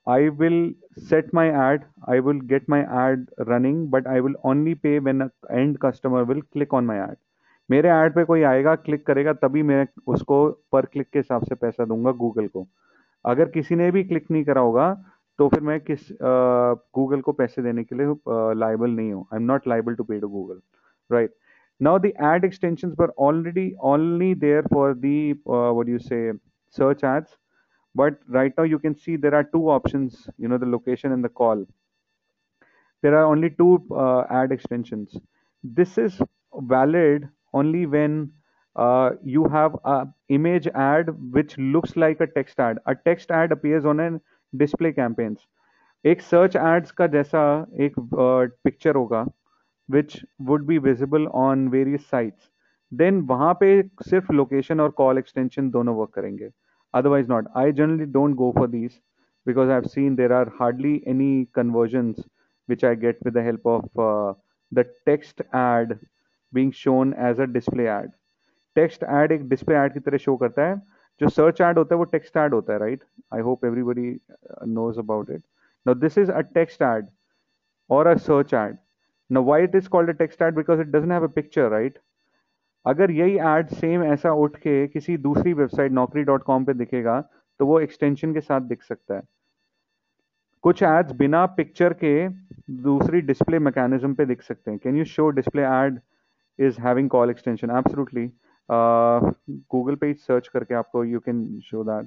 I will set my ad, I will get my ad running, but I will only pay when an end customer will click on my ad. मेरे ad पे कोई आएगा, click करेगा, तभी मैं उसको पर click के हिसाब से पैसा दूंगा गूगल को. अगर किसी ने भी क्लिक नहीं करा होगा तो फिर मैं किस गूगल को पैसे देने के लिए लाइबल नहीं हूँ. I am not liable to pay to Google, right? Now the ad extensions were already only there for the uh, what do you say, search ads, but right now you can see there are two options, you know, the location and the call. There are only two uh, ad extensions. This is valid only when uh, you have a image ad which looks like a text ad. A text ad appears on a display campaigns. एक search ads का जैसा एक picture होगा which would be visible on various sites, then वहां पे सिर्फ location और call extension दोनों वर्क करेंगे, otherwise not. I generally don't go for these because I've seen there are hardly any conversions which I get with the help of uh, the text ad being shown as a display ad. Text ad एक display ad की तरह show करता है. जो search ad होता है वो text ad होता है, right? I hope everybody knows about it. Now this is a text ad or a search ad. Now why it is called a text ad? Because it doesn't have a picture, right? अगर यही ad same ऐसा उठ के किसी दूसरी website नौकरी dot com पे दिखेगा तो वो एक्सटेंशन के साथ दिख सकता है. कुछ एड्स बिना पिक्चर के दूसरी डिस्प्ले मैकेनिज्म पे दिख सकते हैं. Can you show display ad is having call extension? Absolutely. Google पे सर्च करके आपको you can show that.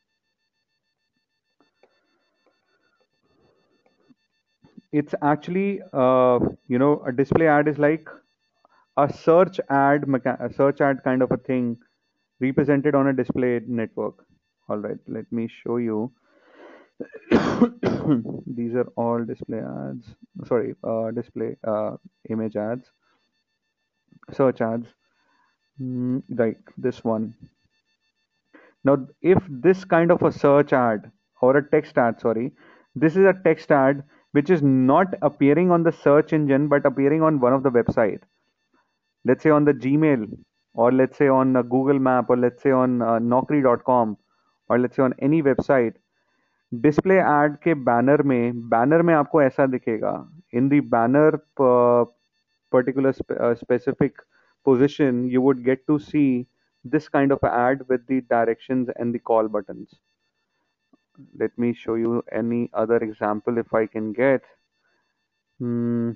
It's actually uh, you know, a display ad is like a search ad mecha- a search ad kind of a thing represented on a display network. All right, let me show you. These are all display ads, sorry, uh, display uh, image ads, search ads. Mm, right, this one. Now if this kind of a search ad or a text ad, sorry, this is a text ad which is not appearing on the search engine but appearing on one of the website, let's say on the Gmail, or let's say on uh, Google Map, or let's say on uh, naukri dot com, or let's say on any website. Display ad के banner में banner में आपको ऐसा दिखेगा. In the banner particular specific position you would get to see this kind of ad with the directions and the call buttons. Let me show you any other example if I can get. Hmm.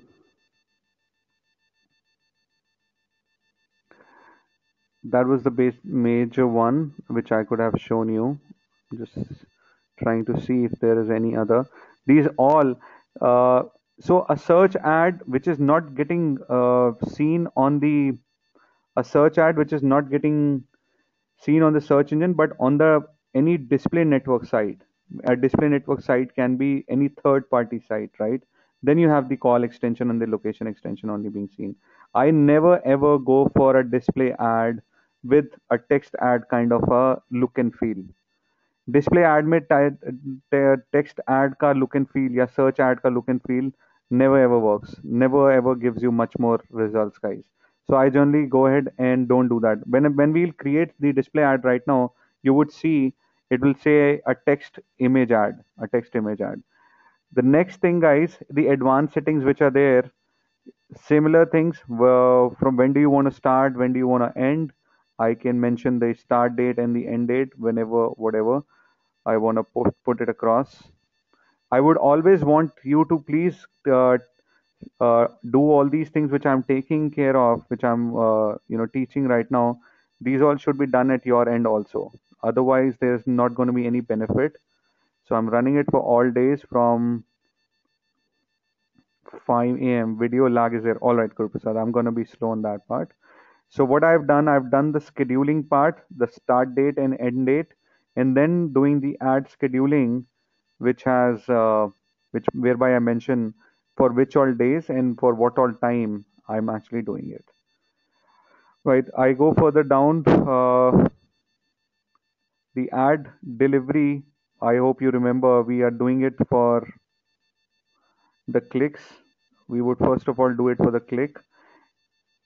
That was the base major one which I could have shown you. Just trying to see if there is any other. These all uh, so a search ad which is not getting uh, seen on the a search ad which is not getting seen on the search engine but on the any display network site. A display network site can be any third party site, right? Then you have the call extension and the location extension only being seen. I never ever go for a display ad with a text ad kind of a look and feel. Display ad में text ad का look and feel या search ad का look and feel never ever works, never ever gives you much more results, guys. So I generally go ahead and don't do that. When when we'll create the display ad right now, you would see it will say a text image ad, a text image ad. The next thing, guys, the advanced settings which are there, similar things. Uh, from when do you want to start, when do you want to end? I can mention the start date and the end date whenever, whatever I want to put, put it across. I would always want you to please uh, uh, do all these things which I'm taking care of, which I'm uh, you know teaching right now. These all should be done at your end also. Otherwise, there's not going to be any benefit. So I'm running it for all days from five a m Video lag is there. All right, Guru Prasad, I'm going to be slow on that part. So what I've done, I've done the scheduling part, the start date and end date, and then doing the ad scheduling, which has uh, which whereby I mention for which all days and for what all time I'm actually doing it. Right, I go further down. Uh, the ad delivery, I hope you remember we are doing it for the clicks. We would first of all do it for the click,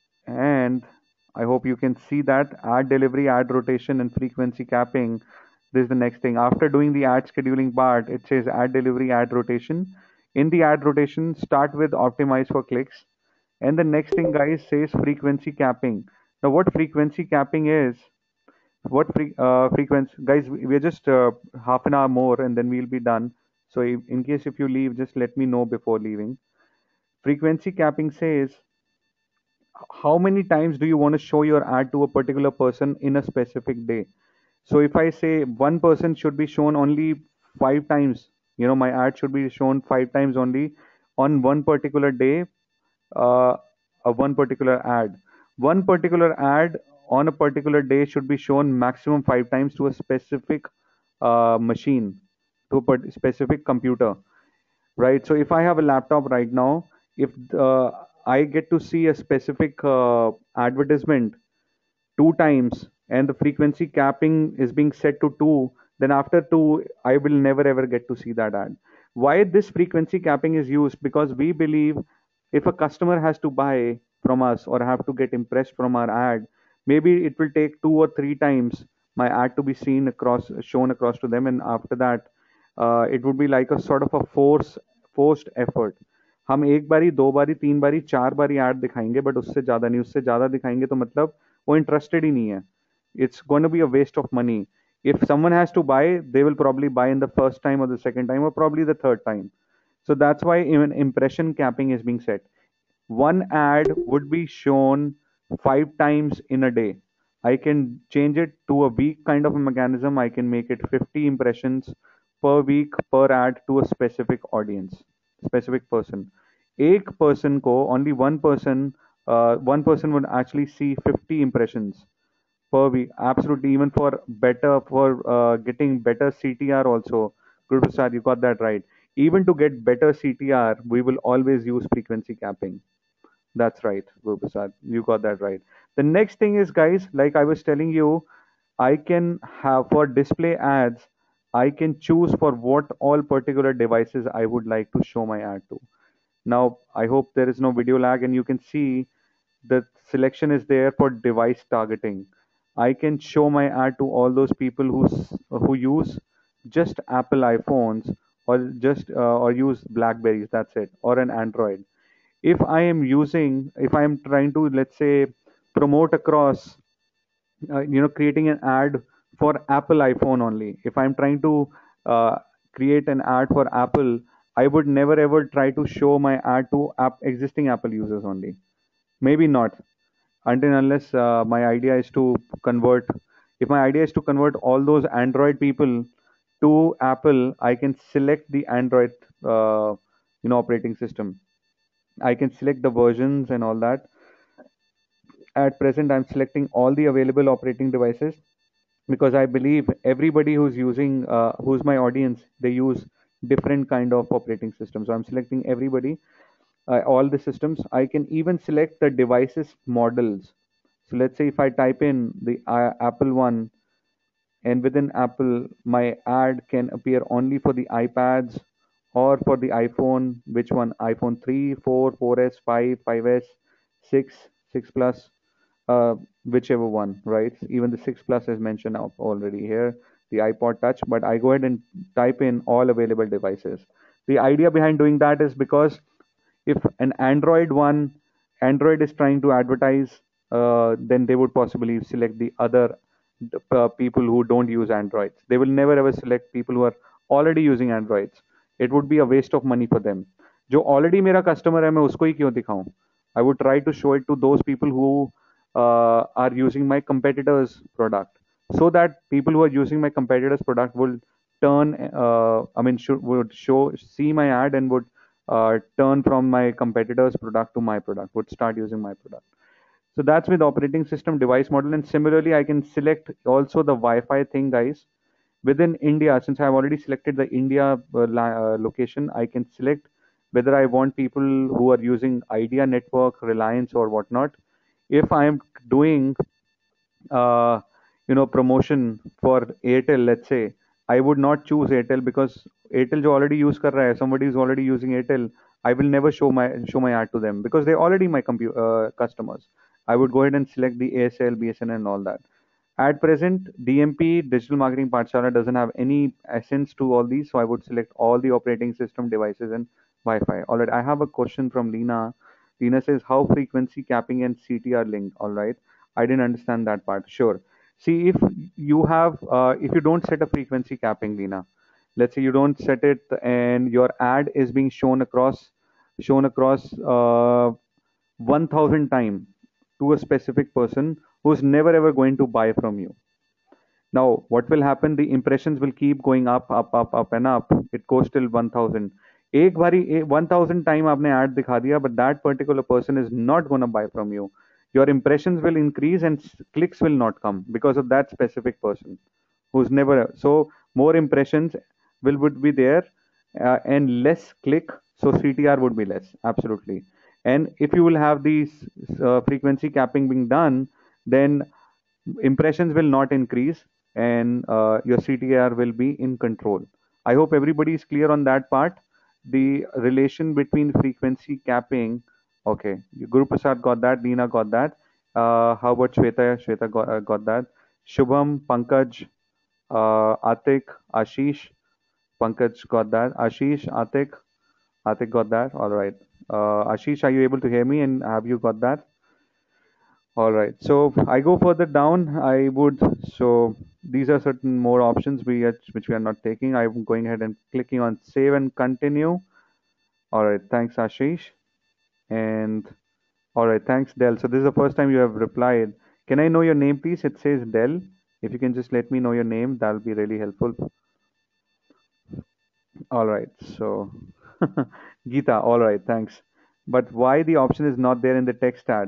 and I hope you can see that ad delivery, ad rotation, and frequency capping. This is the next thing. After doing the ad scheduling part, it says ad delivery, ad rotation. In the ad rotation, start with optimize for clicks. And the next thing, guys, says frequency capping. Now, what frequency capping is, what free, uh, frequency, guys, we- we're just uh, half an hour more and then we'll be done. So, if, in case if you leave, just let me know before leaving. Frequency capping says how many times do you want to show your ad to a particular person in a specific day. So if I say one person should be shown only five times, you know, my ad should be shown five times only on one particular day, uh, uh, one particular ad. One particular ad on a particular day should be shown maximum five times to a specific uh, machine, to a part- specific computer, right? So if I have a laptop right now, if uh, I get to see a specific uh, advertisement two times and the frequency capping is being set to two, then after two, I will never ever get to see that ad. Why this frequency capping is used? Because we believe if a customer has to buy from us or have to get impressed from our ad, maybe it will take two or three times my ad to be seen across, shown across to them, and after that, uh, it would be like a sort of a force forced effort. हम एक बारी दो बारी तीन बारी चार बारी add दिखाएंगे बट उससे ज्यादा नहीं, उससे ज्यादा दिखाएंगे तो मतलब वो इंटरेस्टेड ही नहीं है. It's going to be a waste of money. If someone has to buy, they will probably buy in the first time or the second time or probably the third time. So that's why even impression capping is being set. One ad would be shown five times in a day. I can change it to a week kind of a mechanism. I can make it fifty impressions per week per ad to a specific audience, specific person. एक person को only one person, uh, one person would actually see fifty impressions per week. Absolutely, even for better, for uh, getting better C T R also. Guru Prasad, you got that right. Even to get better C T R, we will always use frequency capping. That's right, Guru Prasad. You got that right. The next thing is, guys, like I was telling you, I can have for display ads, I can choose for what all particular devices I would like to show my ad to. Now, I hope there is no video lag and you can see the selection is there for device targeting. I can show my ad to all those people who who use just Apple iPhones or just uh, or use Blackberries. That's it, or an Android. If I am using, if I am trying to, let's say, promote across, uh, you know, creating an ad for Apple iPhone only. If I'm trying to uh, create an ad for Apple, I would never ever try to show my ad to app, existing Apple users only. Maybe not until unless uh, my idea is to convert. If my idea is to convert all those Android people to Apple, I can select the Android, uh, you know, operating system. I can select the versions and all that. At present, I'm selecting all the available operating devices because I believe everybody who's using, uh, who's my audience, they use different kind of operating systems. So I'm selecting everybody, uh, all the systems. I can even select the devices models. So let's say if I type in the uh, Apple one, and within Apple, my ad can appear only for the iPads or for the iPhone. Which one? iPhone three, four, four S, five, five S, six, six Plus, uh, whichever one, right? Even the six Plus is mentioned out already here, the iPod Touch, but I go ahead and type in all available devices. The idea behind doing that is because if an Android one, Android is trying to advertise, uh, then they would possibly select the other uh, people who don't use Androids. They will never ever select people who are already using Androids. It would be a waste of money for them. जो already मेरा customer है मैं उसको ही क्यों दिखाऊं? I would try to show it to those people who uh, are using my competitor's product, so that people who are using my competitor's product will turn. Uh, I mean, should, would show see my ad and would uh, turn from my competitor's product to my product. Would start using my product. So that's with operating system device model. And similarly, I can select also the Wi-Fi thing, guys. Within India, since I've already selected the India uh, uh, location, I can select whether I want people who are using Idea Network, Reliance, or whatnot. If I am doing, uh, you know, promotion for Airtel, let's say, I would not choose Airtel because Airtel जो already use कर रहा है, somebody is already using Airtel, I will never show my show my ad to them because they're already my compu- uh, customers. I would go ahead and select the A S L, B S N L, and all that. At present, D M P, Digital Marketing Pathshala, doesn't have any essence to all these, so I would select all the operating system devices and Wi-Fi. All right, I have a question from Lena. Lena says, how frequency capping and C T are linked? All right, I didn't understand that part. Sure. See, if you have, uh, if you don't set a frequency capping, Lena, let's say you don't set it and your ad is being shown across, shown across uh, one thousand times to a specific person who's never ever going to buy from you. Now, what will happen? The impressions will keep going up, up, up, up, and up. It goes till one thousand. एक बारी one thousand time आपने ad दिखा दिया, but that particular person is not gonna buy from you. Your impressions will increase and clicks will not come because of that specific person who's never. So more impressions will would be there, uh, and less click. So C T R would be less, absolutely. And if you will have these uh, frequency capping being done, then impressions will not increase and uh, your C T R will be in control. I hope everybody is clear on that part. The relation between frequency capping. Okay, Guru Prasad got that. Dina got that. Uh, how about Shweta? Shweta got, uh, got that. Shubham, Pankaj, uh, Atik, Ashish. Pankaj got that. Ashish, Atik. Atik got that. All right. Uh, Ashish, are you able to hear me? And have you got that? All right. So I go further down. I would. So these are certain more options we are, which we are not taking. I'm going ahead and clicking on save and continue. All right. Thanks, Ashish. And all right. Thanks, Dell. So this is the first time you have replied. Can I know your name, please? It says Dell. If you can just let me know your name, that'll be really helpful. All right. So Geeta. All right. Thanks. But why the option is not there in the text ad?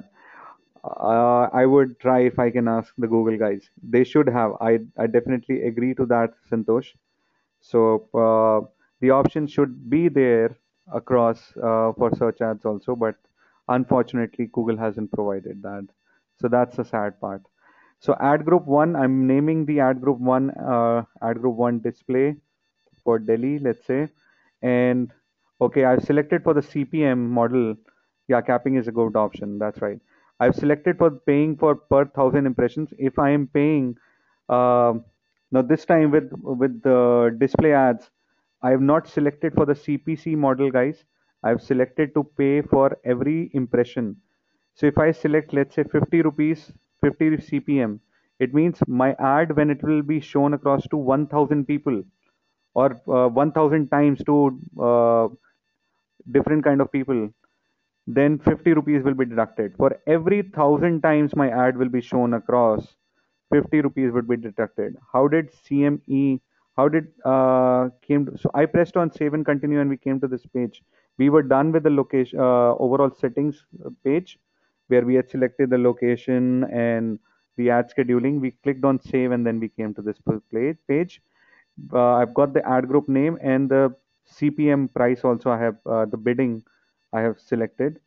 Uh, I would try if I can ask the Google guys. They should have. I I definitely agree to that, Santosh. So uh, the option should be there across uh, for search ads also, but unfortunately Google hasn't provided that. So that's the sad part. So ad group one, I'm naming the ad group one uh, ad group one display for Delhi, let's say. And okay, I've selected for the C P M model. Yeah, capping is a good option. That's right. I've selected for paying for per thousand impressions. If I am paying, uh, now this time with with the display ads, I have not selected for the C P C model, guys. I've selected to pay for every impression. So if I select, let's say fifty rupees, fifty C P M, it means my ad when it will be shown across to one thousand people or uh, one thousand times to uh, different kind of people, then fifty rupees will be deducted. For every one thousand times my ad will be shown across, fifty rupees would be deducted. How did C M E, how did, uh, came to, so I pressed on save and continue and we came to this page. We were done with the location, uh, overall settings page where we had selected the location and the ad scheduling. We clicked on save and then we came to this page. uh, I've got the ad group name and the C P M price also. I have uh, the bidding I have selected.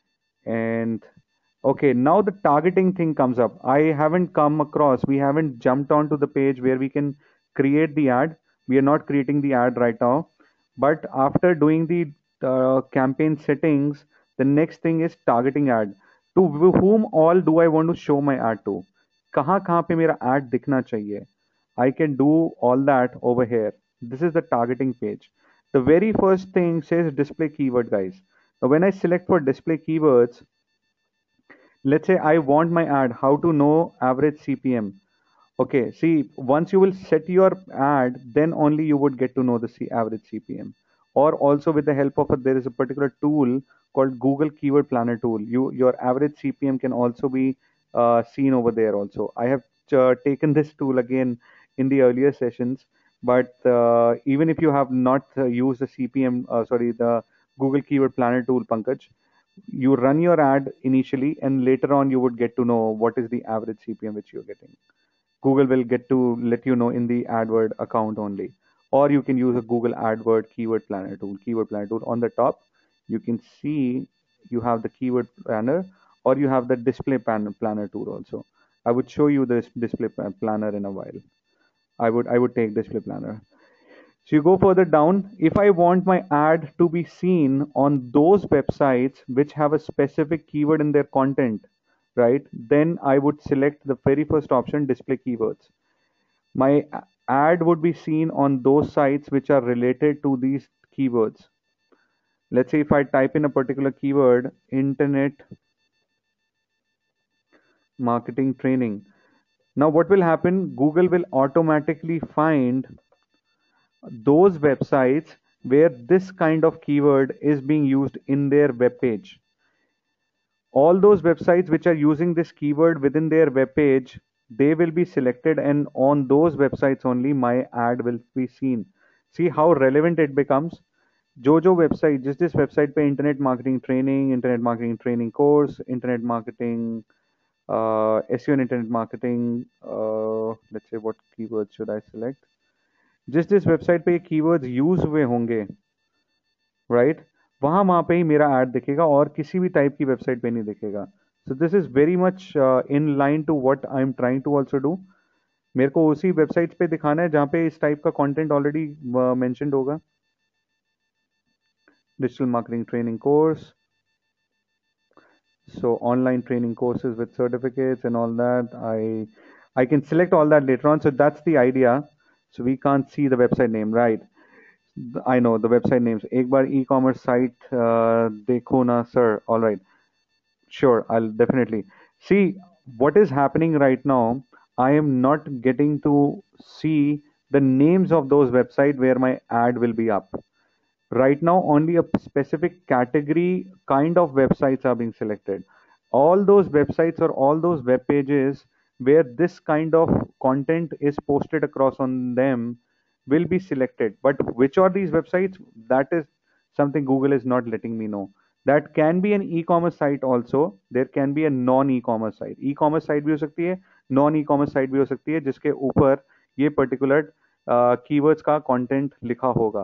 And okay, now the targeting thing comes up. I haven't come across, we haven't jumped onto the page where we can create the ad. We are not creating the ad right now. But after doing the uh, campaign settings, the next thing is targeting ad. To whom all do I want to show my ad to? कहाँ कहाँ पे मेरा ad दिखना चाहिए? I can do all that over here. This is the targeting page. The very first thing says display keyword, guys. Now when I select for display keywords, let's say I want my ad, how to know average C P M. Okay, see, once you will set your ad, then only you would get to know the C average C P M. Or also with the help of a, there is a particular tool called Google Keyword Planner tool. You your average C P M can also be uh, seen over there also. I have uh, taken this tool again in the earlier sessions, but uh, even if you have not uh, used the C P M, uh, sorry, the Google Keyword Planner tool, Pankaj, you run your ad initially and later on you would get to know what is the average C P M which you're getting. Google will get to let you know in the AdWord account only. Or you can use a Google AdWord Keyword Planner tool. Keyword Planner tool on the top, you can see you have the Keyword Planner or you have the Display Planner tool also. I would show you this Display Planner in a while. I would I would take Display Planner. So you go further down. If I want my ad to be seen on those websites which have a specific keyword in their content, right? Then I would select the very first option, display keywords. My ad would be seen on those sites which are related to these keywords. Let's say if I type in a particular keyword, internet marketing training. Now what will happen? Google will automatically find those websites where this kind of keyword is being used in their web page. All those websites which are using this keyword within their web page, they will be selected, and on those websites only my ad will be seen. See how relevant it becomes. जो जो website जिस जिस website पे internet marketing training, internet marketing training course, internet marketing, S E O and internet marketing, uh, let's say what keywords should I select? जिस जिस website पे ये keywords use हुए होंगे, राइट, वहां वहां पे ही मेरा ऐड दिखेगा और किसी भी टाइप की वेबसाइट पे नहीं दिखेगा. So this is very much in line to what I am trying to also do. मेरे को उसी वेबसाइट पे दिखाना है जहां पे इस टाइप का कंटेंट ऑलरेडी मेंशन्ड होगा. Digital marketing training course, so online training courses with certificates and all that. I I can select all that later on. So that's the idea. So we can't see the website name, right? I know the website names. एक बार e-commerce site uh, देखो ना sir. All right, sure, I'll definitely see what is happening right now. I am not getting to see the names of those websites where my ad will be up. Right now, only a specific category kind of websites are being selected. All those websites or all those web pages where this kind of content is posted across on them will be selected. But which are these websites? That is something Google is not letting me know. That can be an e-commerce site also. There can be a non-e-commerce site. E-commerce site भी हो सकती है, non-e-commerce site भी हो सकती है, जिसके ऊपर ये particular uh, keywords का content लिखा होगा.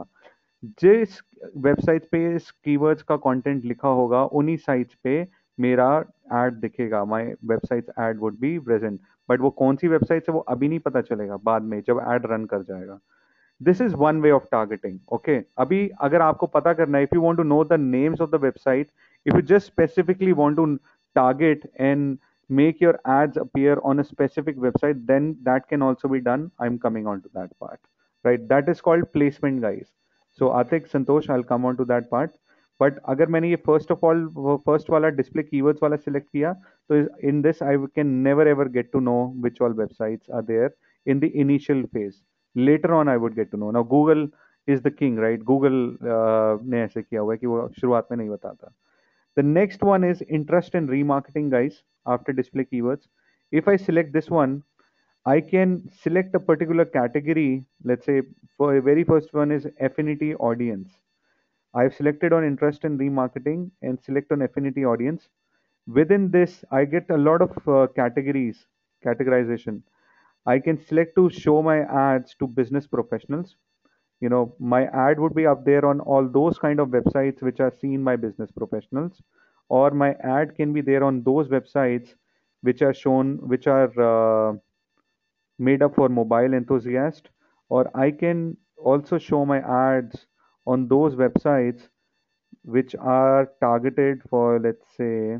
जिस वेबसाइट पे इस कीवर्ड्स का कंटेंट लिखा होगा उन्हीं साइट्स पे मेरा ऐड दिखेगा. My website ad would be present. But वो कौन सी वेबसाइट है वो अभी नहीं पता चलेगा, बाद में जब ऐड रन कर जाएगा. This is one way of targeting. Okay, अभी अगर आपको पता करना है, if you want to know the names of the website, if you just specifically want to target and make your ads appear on a specific website, then that can also be done. I'm coming on to that part, right? That is called placement, guys. So Atik, Santosh, I'll come on to that part. But अगर मैंने ये first of all first वाला display keywords वाला select किया, तो in this I can never ever get to know which all websites are there in the initial phase. Later on I would get to know. Now Google is the king, right? Google uh, ने ऐसे किया हुआ है कि वो शुरुआत में नहीं बताता. The next one is interest in remarketing, guys, after display keywords. If I select this one, I can select a particular category. Let's say for the very first one is affinity audience. I've selected on interest in remarketing and select on affinity audience. Within this, I get a lot of uh, categories, categorization. I can select to show my ads to business professionals. You know, my ad would be up there on all those kind of websites which are seen by business professionals, or my ad can be there on those websites which are shown, which are uh, made up for mobile enthusiasts, or I can also show my ads on those websites which are targeted for, let's say,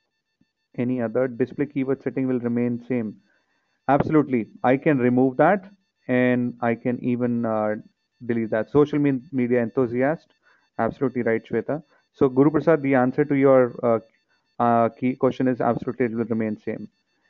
any other. Display keyword setting will remain same. Absolutely, I can remove that, and I can even uh, delete that. Social media enthusiast, absolutely right, Shweta. So Guru Prasad, the answer to your uh, uh, key question is absolutely it will remain same.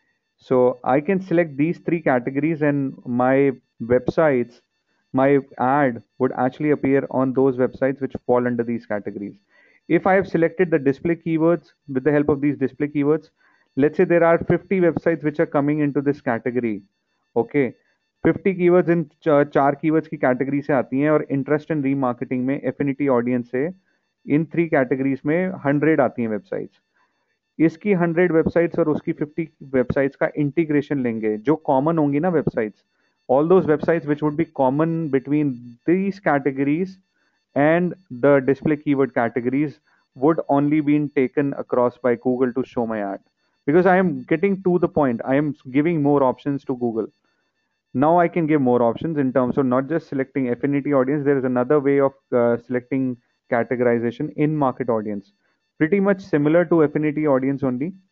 So I can select these three categories, and my websites, my ad would actually appear on those websites which fall under these categories. If I have selected the display keywords with the help of these display keywords, let's say there are fifty websites which are coming into this category. Okay, fifty keywords in चार keywords की category से आती हैं, और interest in remarketing में affinity audience से इन three categories में one hundred आती हैं websites. इसकी one hundred वेबसाइट्स और उसकी fifty वेबसाइट्स का इंटीग्रेशन लेंगे जो कॉमन होंगी ना websites. All those websites which would be common between these categories and the display keyword categories would only been taken across by Google to show my ad, because I am getting to the point. I am giving more options to Google. Now I can give more options in terms of not just selecting affinity audience. There is another way of uh, selecting categorization in market audience. Pretty much similar to affinity audience only.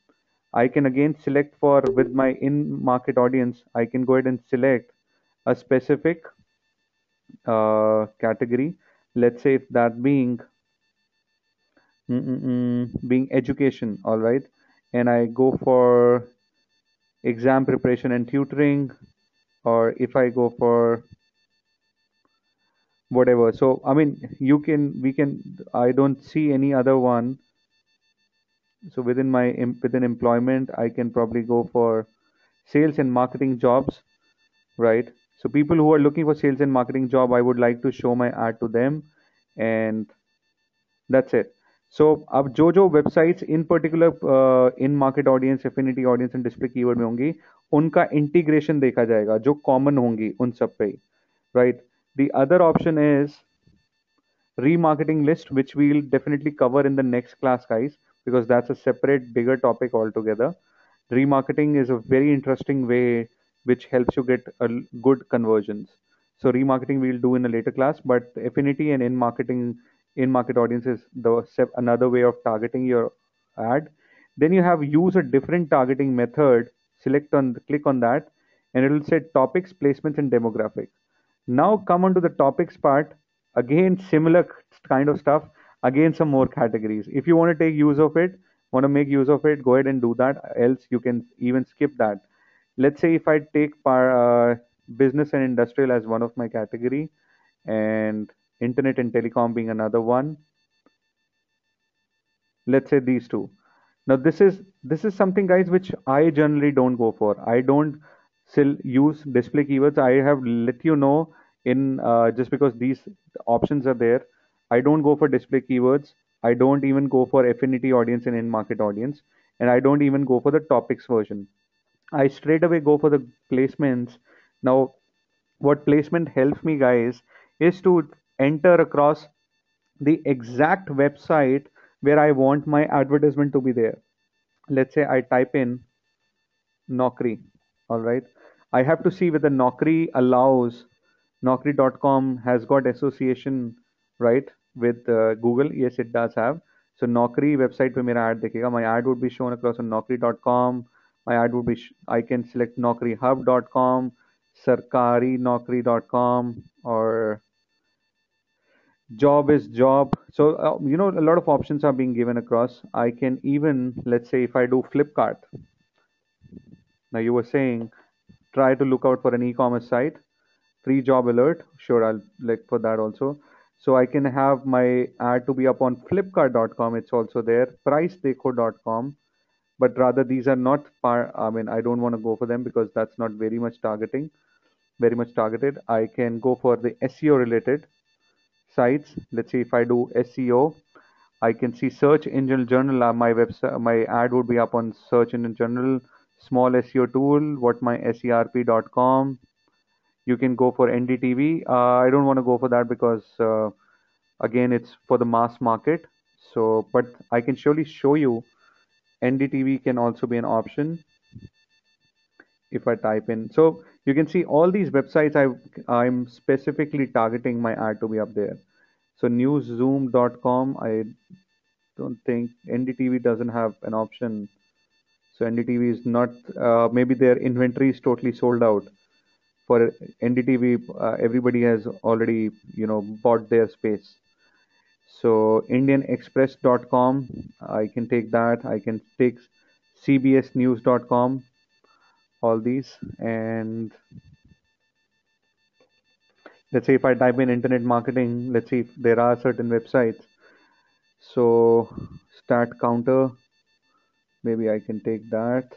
I can again select for with my in-market audience, I can go ahead and select a specific uh, category. Let's say if that being mm, mm, mm, being education, all right, and I go for exam preparation and tutoring, or if I go for whatever. So I mean, you can we can. I don't see any other one. So within my em- within employment, I can probably go for sales and marketing jobs, right? So people who are looking for sales and marketing job, I would like to show my ad to them, and that's it. So अब जो जो websites in particular uh, in market audience, affinity audience and display keyword में होंगी, उनका integration देखा जाएगा जो common होंगी उन सब पे, right? The other option is remarketing list, which we'll definitely cover in the next class, guys, because that's a separate bigger topic altogether. Remarketing is a very interesting way which helps you get a l- good conversions. So remarketing we'll do in a later class, but affinity and in marketing in market audience is the sep- another way of targeting your ad. Then you have use a different targeting method. Select on click on that, and it will say topics, placements, and demographics. Now come on to the topics part. Again, similar kind of stuff. Again, some more categories. If you want to take use of it, want to make use of it, go ahead and do that. Else, you can even skip that. Let's say if I take par, uh, business and industrial as one of my category, and internet and telecom being another one. Let's say these two. Now this is this is something, guys, which I generally don't go for. I don't still use display keywords. I have let you know in uh, just because these options are there. I don't go for display keywords. I don't even go for affinity audience and in market audience, and I don't even go for the topics version. I straight away go for the placements. Now, what placement helps me, guys, is to enter across the exact website where I want my advertisement to be there. Let's say I type in Naukri. All right. I have to see whether Naukri allows Naukri dot com has got association, right, with uh, Google. Yes, it does have. So Naukri website पे मेरा ad दिखेगा. My ad would be shown across on Naukri dot com. My ad would be sh- I can select Naukri Hub dot com, Sarkari Naukri dot com, or job is job. So uh, you know a lot of options are being given across. I can even, let's say if I do Flipkart. Now you were saying try to look out for an e-commerce site. Free job alert. Sure, I'll look for that also. So I can have my ad to be up on flipkart dot com. It's also there. pricedeco dot com. But rather these are not par I mean I don't want to go for them because that's not very much targeting, very much targeted. I can go for the S E O related sites. Let's see if I do S E O. I can see search engine journal. Uh, my website, my ad would be up on search engine journal. Small S E O tool. What my serp dot com. You can go for N D T V. Uh, I don't want to go for that because uh, again it's for the mass market. So, but I can surely show you N D T V can also be an option if I type in. So you can see all these websites I I'm specifically targeting my ad to be up there. So newszoom dot com, I don't think N D T V doesn't have an option. So N D T V is not, uh, maybe their inventory is totally sold out. For N D T V, uh, everybody has already, you know, bought their space. So indian express dot com, I can take that. I can take c b s news dot com, all these. And let's say if I type in internet marketing, let's see if there are certain websites. So start counter, maybe I can take that.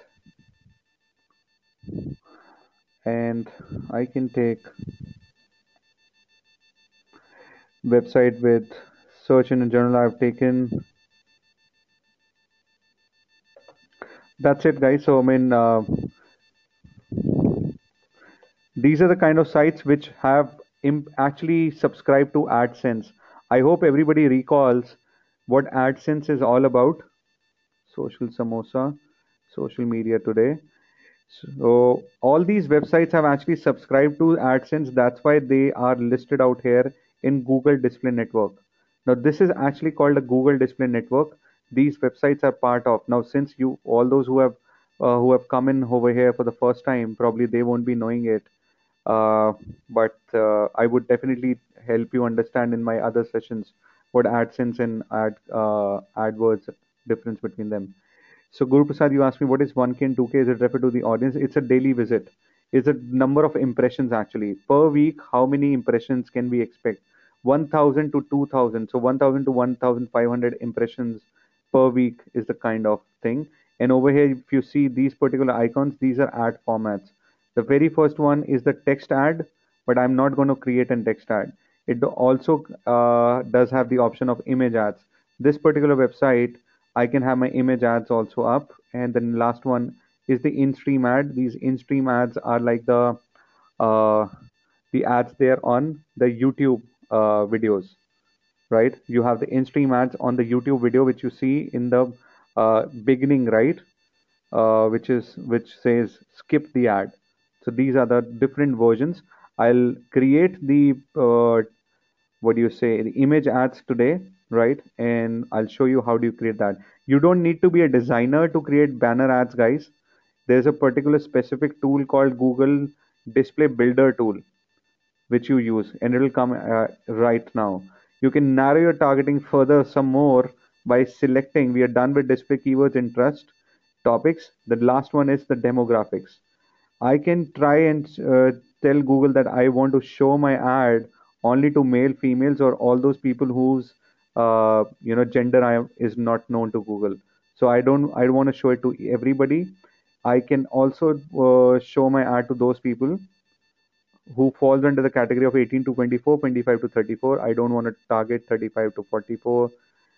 And I can take website with search engine journal I've taken. That's it, guys. So I mean, uh, these are the kind of sites which have imp- actually subscribed to AdSense. I hope everybody recalls what AdSense is all about. Social Samosa, social media today. So all these websites have actually subscribed to AdSense. That's why they are listed out here in Google Display Network. Now this is actually called a Google Display Network. these websites are part of. Now, since you, all those who have uh, who have come in over here for the first time, probably they won't be knowing it. Uh, but uh, I would definitely help you understand in my other sessions what AdSense and Ad uh, AdWords difference between them. So Guru Prasad, you asked me what is one K and two K? Is it referred to the audience? It's a daily visit. It's a number of impressions actually. Per week, how many impressions can we expect? one thousand to two thousand. So one thousand to one thousand five hundred impressions per week is the kind of thing. And over here, if you see these particular icons, these are ad formats. The very first one is the text ad, but I'm not going to create a text ad. It also uh, does have the option of image ads. This particular website, I can have my image ads also up. And then last one is the in-stream ad. These in-stream ads are like the uh, the ads there on the YouTube uh, videos, right? You have the in-stream ads on the YouTube video, which you see in the uh, beginning, right? Uh, which is which says skip the ad. So these are the different versions. I'll create the uh, what do you say, the image ads today, right? And I'll show you how do you create that. You don't need to be a designer to create banner ads, guys. There's a particular specific tool called Google Display Builder tool, which you use, and it will come uh, right now. You can narrow your targeting further some more by selecting. We are done with display keywords, interest, topics. The last one is the demographics. I can try and uh, tell Google that I want to show my ad only to male, females, or all those people whose uh, you know gender I, is not known to Google. So I don't I don't want to show it to everybody. I can also uh, show my ad to those people who falls under the category of eighteen to twenty-four, twenty-five to thirty-four. I don't want to target thirty-five to forty-four,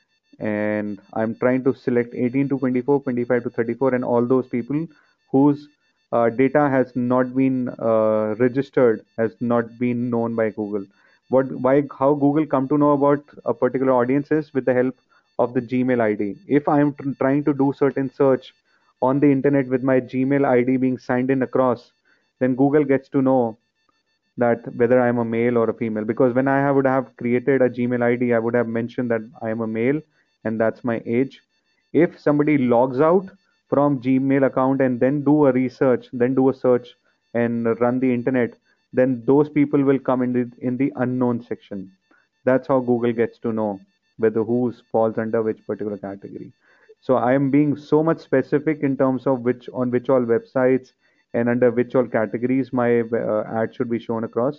and I'm trying to select eighteen to twenty-four, twenty-five to thirty-four, and all those people whose uh, data has not been uh, registered, has not been known by Google. What, why, how Google come to know about a particular audience is with the help of the Gmail I D. If I'm trying to do certain search on the internet with my Gmail I D being signed in across, then Google gets to know that whether I'm a male or a female. Because when I would have created a Gmail I D, I would have mentioned that I am a male and that's my age. If somebody logs out from Gmail account and then do a research, then do a search and run the internet, then those people will come in the, in the unknown section. That's how Google gets to know whether who falls under which particular category. So I am being so much specific in terms of which on which all websites and under which all categories my uh, ad should be shown across.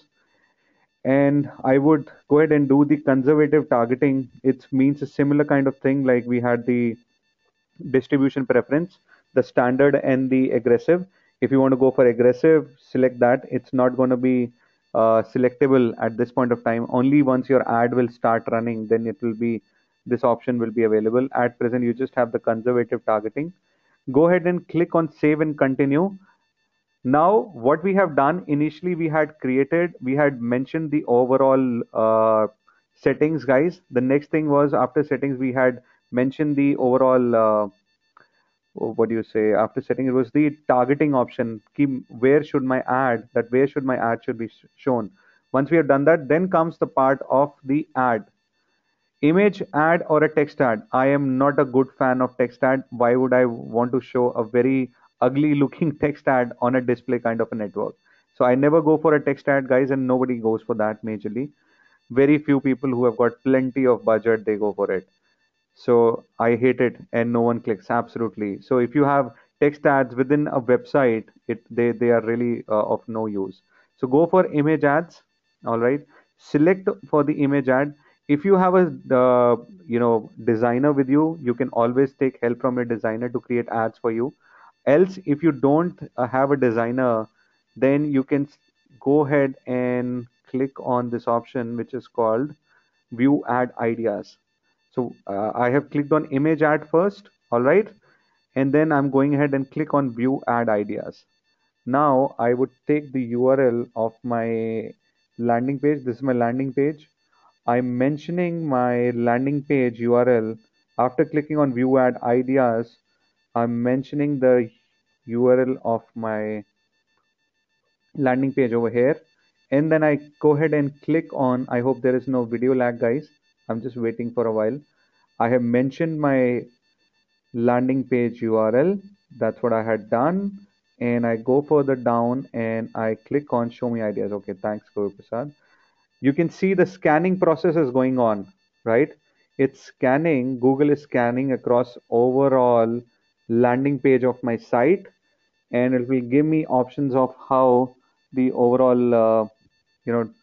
And I would go ahead and do the conservative targeting. It means a similar kind of thing like we had the distribution preference, the standard and the aggressive. If you want to go for aggressive, select that. It's not going to be uh, selectable at this point of time. Only once your ad will start running, then it will be, this option will be available. At present, you just have the conservative targeting. Go ahead and click on save and continue. Now, what we have done initially, we had created, we had mentioned the overall uh, settings, guys. The next thing was after settings, we had mentioned the overall, uh, what do you say, after setting, it was the targeting option. Keep, where should my ad, that where should my ad should be shown. Once we have done that, then comes the part of the ad. Image ad or a text ad. I am not a good fan of text ad. Why would I want to show a very ugly looking text ad on a display kind of a network? So I never go for a text ad, guys, and nobody goes for that majorly. Very few people who have got plenty of budget, they go for it. So I hate it and no one clicks, absolutely. So if you have text ads within a website, it they, they are really uh, of no use. So go for image ads, all right. Select for the image ad. If you have a uh, you know designer with you, you can always take help from a designer to create ads for you. Else, if you don't uh, have a designer, then you can go ahead and click on this option which is called view ad ideas. So uh, I have clicked on image ad first, all right, and then I'm going ahead and click on view ad ideas. Now I would take the U R L of my landing page. This is my landing page. I'm mentioning my landing page U R L. After clicking on view ad ideas, I'm mentioning the U R L of my landing page over here. And then I go ahead and click on, I hope there is no video lag, guys. I'm just waiting for a while. I have mentioned my landing page U R L. That's what I had done. And I go further down and I click on show me ideas. Okay, thanks, Guru Prasad. You can see the scanning process is going on, right? It's scanning, Google is scanning across overall landing page of my site, and it will give me options of how the overall, uh, you know,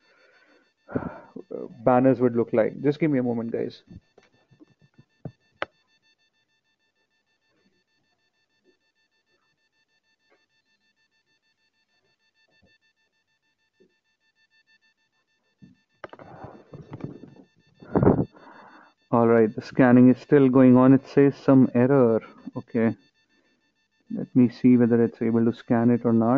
banners would look like. Just give me a moment, guys. All right, the scanning is still going on. It says some error. Okay, let me see whether it's able to scan it or not.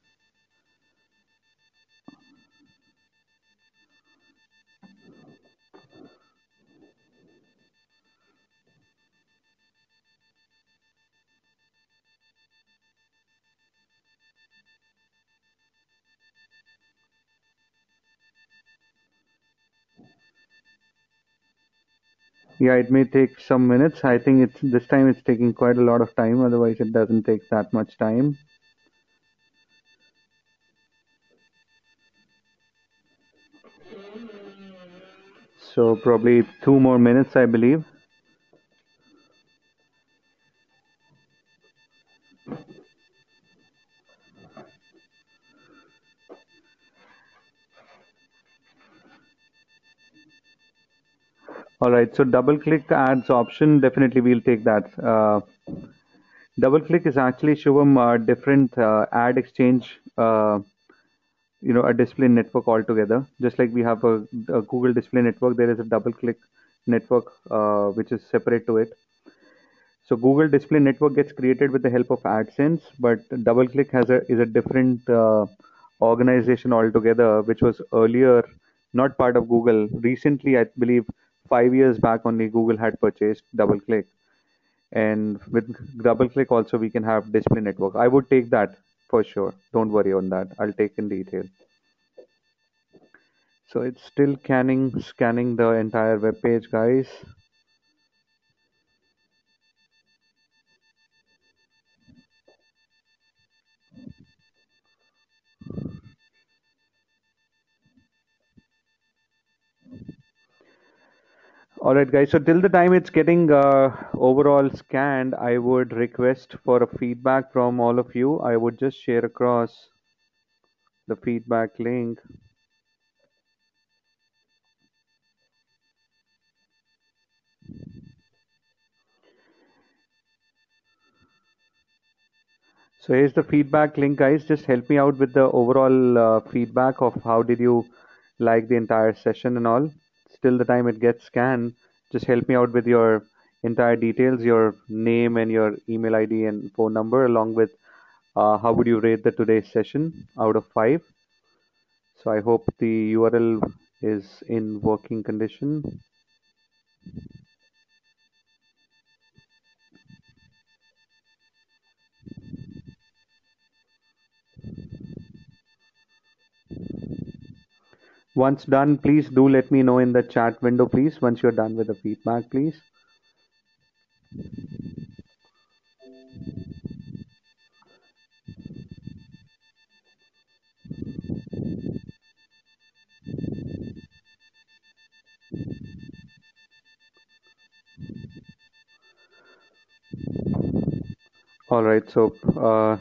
Yeah, it may take some minutes. I think it's this time it's taking quite a lot of time. Otherwise, it doesn't take that much time. So probably two more minutes, I believe. All right, so double click ads option, definitely we'll take that. Uh, double click is actually Shubham uh, different uh, ad exchange, uh, you know, a display network altogether. Just like we have a, a Google display network, there is a double click network uh, which is separate to it. So Google Display Network gets created with the help of AdSense, but DoubleClick has a is a different uh, organization altogether, which was earlier not part of Google. Recently, I believe five years back only, Google had purchased DoubleClick, and with DoubleClick also we can have Display Network. I would take that for sure. Don't worry on that. I'll take in detail. So it's still scanning scanning the entire web page, guys. All right, guys. So till the time it's getting uh, overall scanned, I would request for a feedback from all of you. I would just share across the feedback link. So here's the feedback link, guys. Just help me out with the overall uh, feedback of how did you like the entire session and all. Still the time it gets scanned, just help me out with your entire details, your name and your email I D and phone number, along with uh, how would you rate the today's session out of five. So I hope the U R L is in working condition. Once done, please do let me know in the chat window, please, once you're done with the feedback, please. All right, so uh,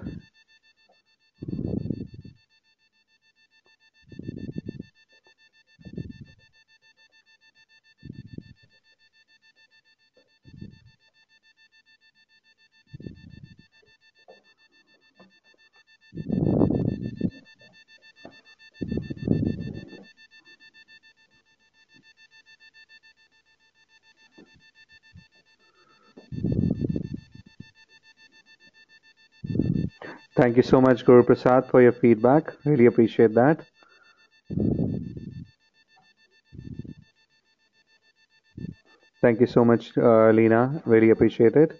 thank you so much, Guru Prasad, for your feedback. Really appreciate that. Thank you so much, uh, Lena. Really appreciate it.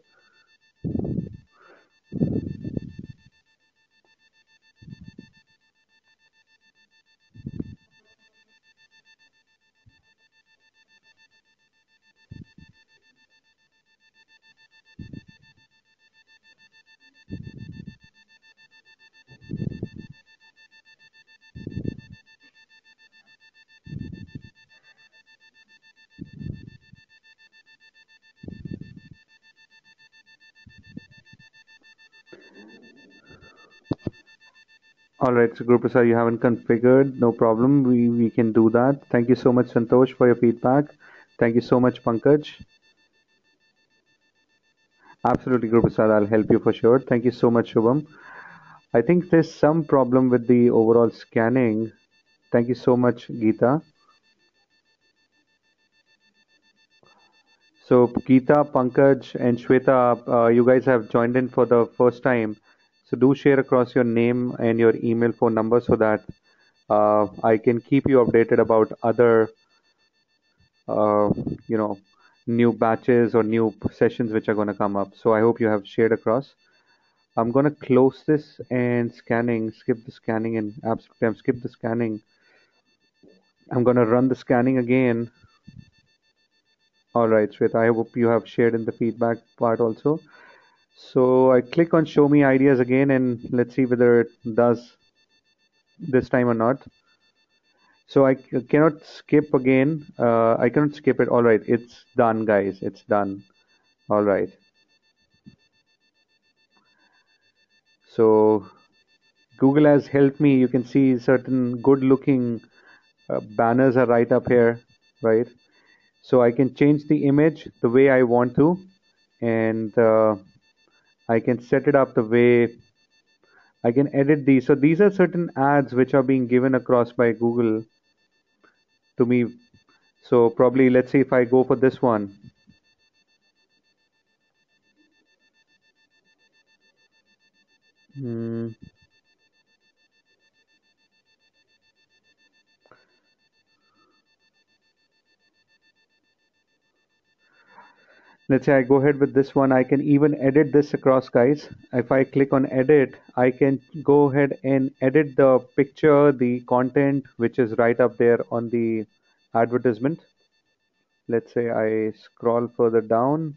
All right, so Guru Prasad, you haven't configured, no problem. We we can do that. Thank you so much, Santosh, for your feedback. Thank you so much, Pankaj. Absolutely, Guru Prasad, I'll help you for sure. Thank you so much, Shubham. I think there's some problem with the overall scanning. Thank you so much, Geeta. So Geeta, Pankaj, and Shweta, uh, you guys have joined in for the first time. So do share across your name and your email phone number so that uh, I can keep you updated about other, uh, you know, new batches or new sessions which are going to come up. So I hope you have shared across. I'm going to close this and scanning, skip the scanning and absolutely, I'm skip the scanning. I'm going to run the scanning again. All right, Shweta, I hope you have shared in the feedback part also. So I click on show me ideas again and let's see whether it does this time or not. So I c- cannot skip again. Uh, I cannot skip it. All right, it's done, guys. It's done. All right. So Google has helped me. You can see certain good looking uh, banners are right up here, right? So I can change the image the way I want to, and uh, I can set it up the way I can edit these. So these are certain ads which are being given across by Google to me. So probably let's see if I go for this one. Hmm. Let's say I go ahead with this one. I can even edit this across, guys. If I click on edit, I can go ahead and edit the picture, the content, which is right up there on the advertisement. Let's say I scroll further down.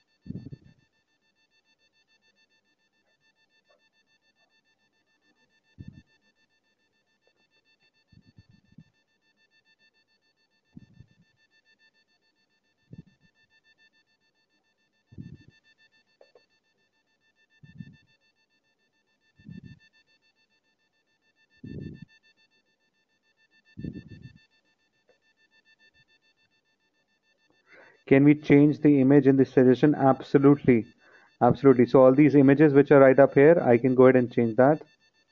Can we change the image in the suggestion? Absolutely. Absolutely. So all these images which are right up here, I can go ahead and change that.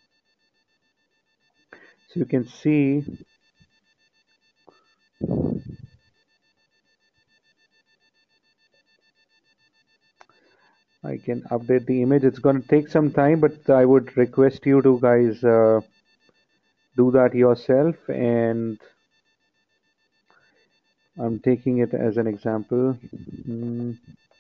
So you can see I can update the image. It's going to take some time, but I would request you to guys uh, do that yourself. And I'm taking it as an example. Mm.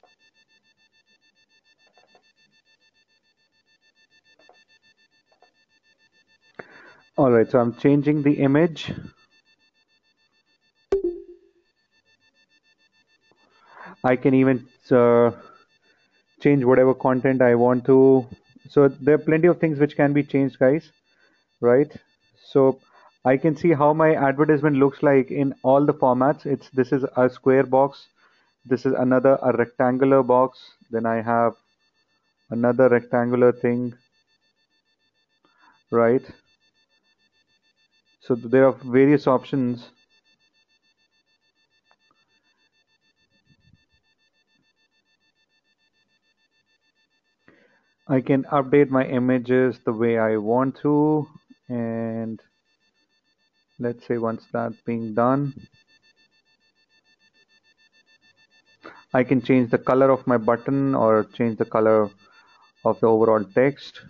All right, so I'm changing the image. I can even uh, change whatever content I want to. So there are plenty of things which can be changed, guys, right? So I can see how my advertisement looks like in all the formats. It's this is a square box. This is another a rectangular box. Then I have another rectangular thing, right? So there are various options. I can update my images the way I want to, and let's say once that's being done, I can change the color of my button or change the color of the overall text.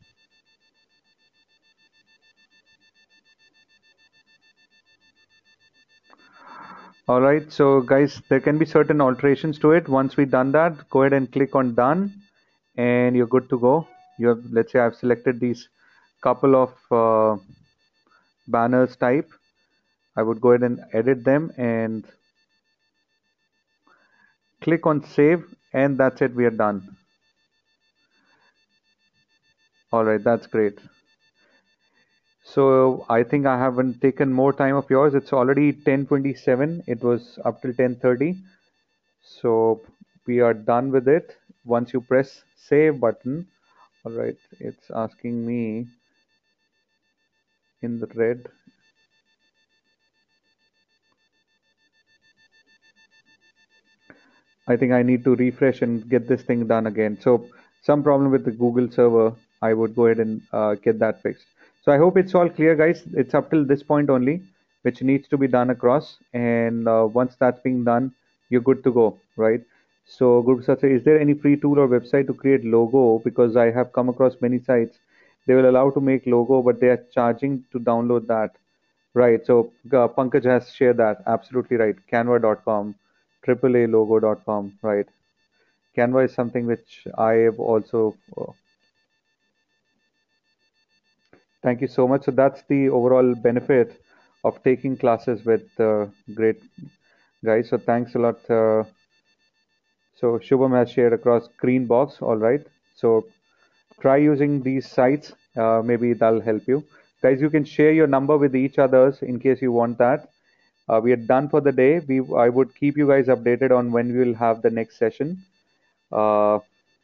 All right, so guys, there can be certain alterations to it. Once we've done that, go ahead and click on done, and you're good to go. You have, let's say I've selected these couple of uh, banners type. I would go ahead and edit them and click on save, and that's it, we are done. All right, that's great. So I think I haven't taken more time of yours. It's already ten twenty-seven. It was up till ten thirty. So we are done with it. Once you press save button, all right, it's asking me. in the red. I think I need to refresh and get this thing done again. So some problem with the Google server. I would go ahead and uh, get that fixed. So I hope it's all clear, guys. It's up till this point only, which needs to be done across. And uh, once that's being done, you're good to go, right? So Group Satya, is there any free tool or website to create logo? Because I have come across many sites. They will allow to make logo, but they are charging to download that. Right. So uh, Pankaj has shared that. Absolutely right. Canva dot com, triple A logo dot com. Right. Canva is something which I have also. Uh, thank you so much. So that's the overall benefit of taking classes with uh, great guys. So thanks a lot. Uh, so Shubham has shared across green box. All right. So try using these sites. Uh, maybe that'll help you. Guys, you can share your number with each others in case you want that. Uh, we are done for the day. We I would keep you guys updated on when we will have the next session. Uh,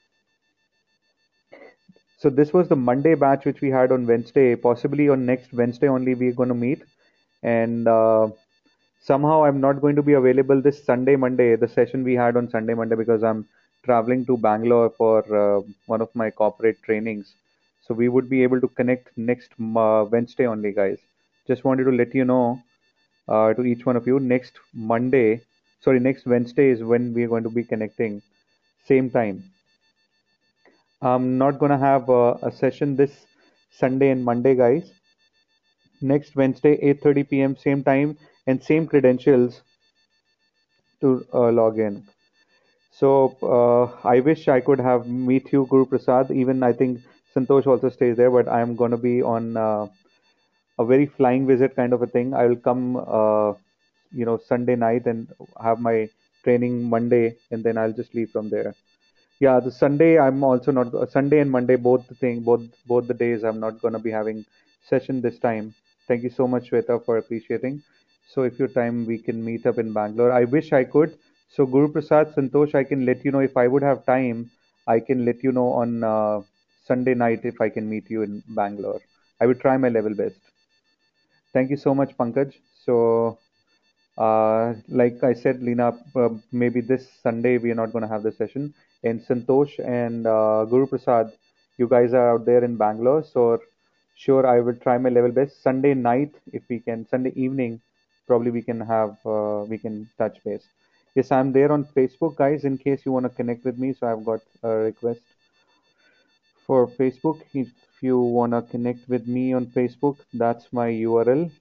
so this was the Monday batch which we had on Wednesday. Possibly on next Wednesday only we're going to meet. And uh, somehow I'm not going to be available this Sunday, Monday, the session we had on Sunday, Monday, because I'm traveling to Bangalore for uh, one of my corporate trainings. So we would be able to connect next uh, Wednesday only, guys. Just wanted to let you know uh, to each one of you. Next Monday, sorry, next Wednesday is when we're going to be connecting, same time. I'm not going to have uh, a session this Sunday and Monday, guys. Next Wednesday, eight thirty p m, same time and same credentials to uh, log in. So uh, I wish I could have meet you, Guru Prasad. Even I think Santosh also stays there, but I'm going to be on uh, a very flying visit kind of a thing. I will come, uh, you know, Sunday night and have my training Monday, and then I'll just leave from there. Yeah, the Sunday I'm also not Sunday and Monday both the thing both both the days I'm not gonna be having session this time. Thank you so much, Shweta, for appreciating. So if your time we can meet up in Bangalore. I wish I could. So Guru Prasad, Santosh, I can let you know if I would have time. I can let you know on uh, Sunday night if I can meet you in Bangalore. I will try my level best. Thank you so much, Pankaj. So, uh, like I said, Lena, uh, maybe this Sunday we are not going to have the session. And Santosh and uh, Guru Prasad, you guys are out there in Bangalore. So, sure, I will try my level best. Sunday night, if we can, Sunday evening, probably we can have, uh, we can touch base. Yes, I'm there on Facebook, guys, in case you want to connect with me. So, I've got a request for Facebook. If you want to connect with me on Facebook, that's my U R L.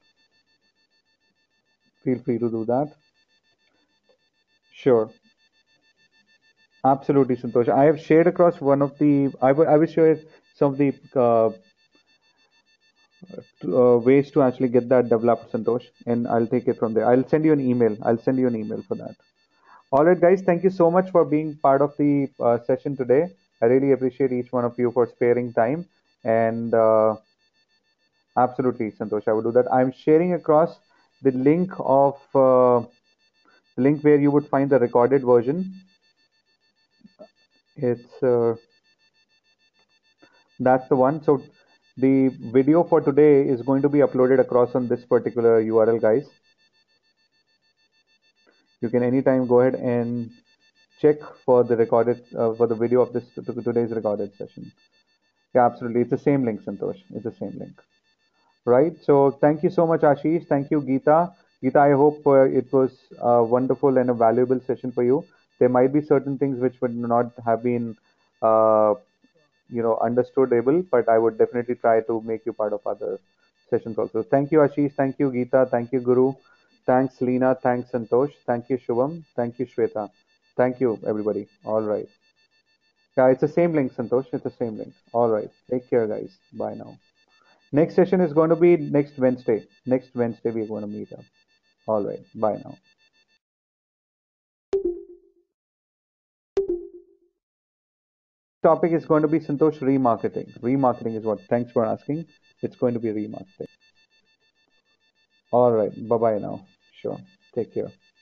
Feel free to do that. Sure. Absolutely, Santosh. I have shared across one of the, I will, I will share some of the uh, uh, ways to actually get that developed, Santosh, and I'll take it from there. I'll send you an email. I'll send you an email for that. All right, guys, thank you so much for being part of the uh, session today. I really appreciate each one of you for sparing time. And uh, absolutely, Santosh, I will do that. I'm sharing across the link of uh, the link where you would find the recorded version. It's uh, That's the one. So the video for today is going to be uploaded across on this particular U R L, guys. You can anytime go ahead and check for the recorded uh, for the video of this today's recorded session. Yeah, absolutely. It's the same link, Santosh. It's the same link. Right. So thank you so much, Ashish. Thank you, Geeta. Geeta, I hope uh, it was a wonderful and a valuable session for you. There might be certain things which would not have been uh, you know understood able, but I would definitely try to make you part of other sessions also. Thank you, Ashish. Thank you, Geeta. Thank you, Guru. Thanks, Leena. Thanks, Santosh. Thank you, Shubham. Thank you, Shweta. Thank you, everybody. All right. Yeah, it's the same link, Santosh. It's the same link. All right. Take care, guys. Bye now. Next session is going to be next Wednesday. Next Wednesday we're going to meet up. All right. Bye now. Topic is going to be, Santosh, remarketing. Remarketing is what. Thanks for asking. It's going to be remarketing. All right. Bye bye now. Sure. Take care.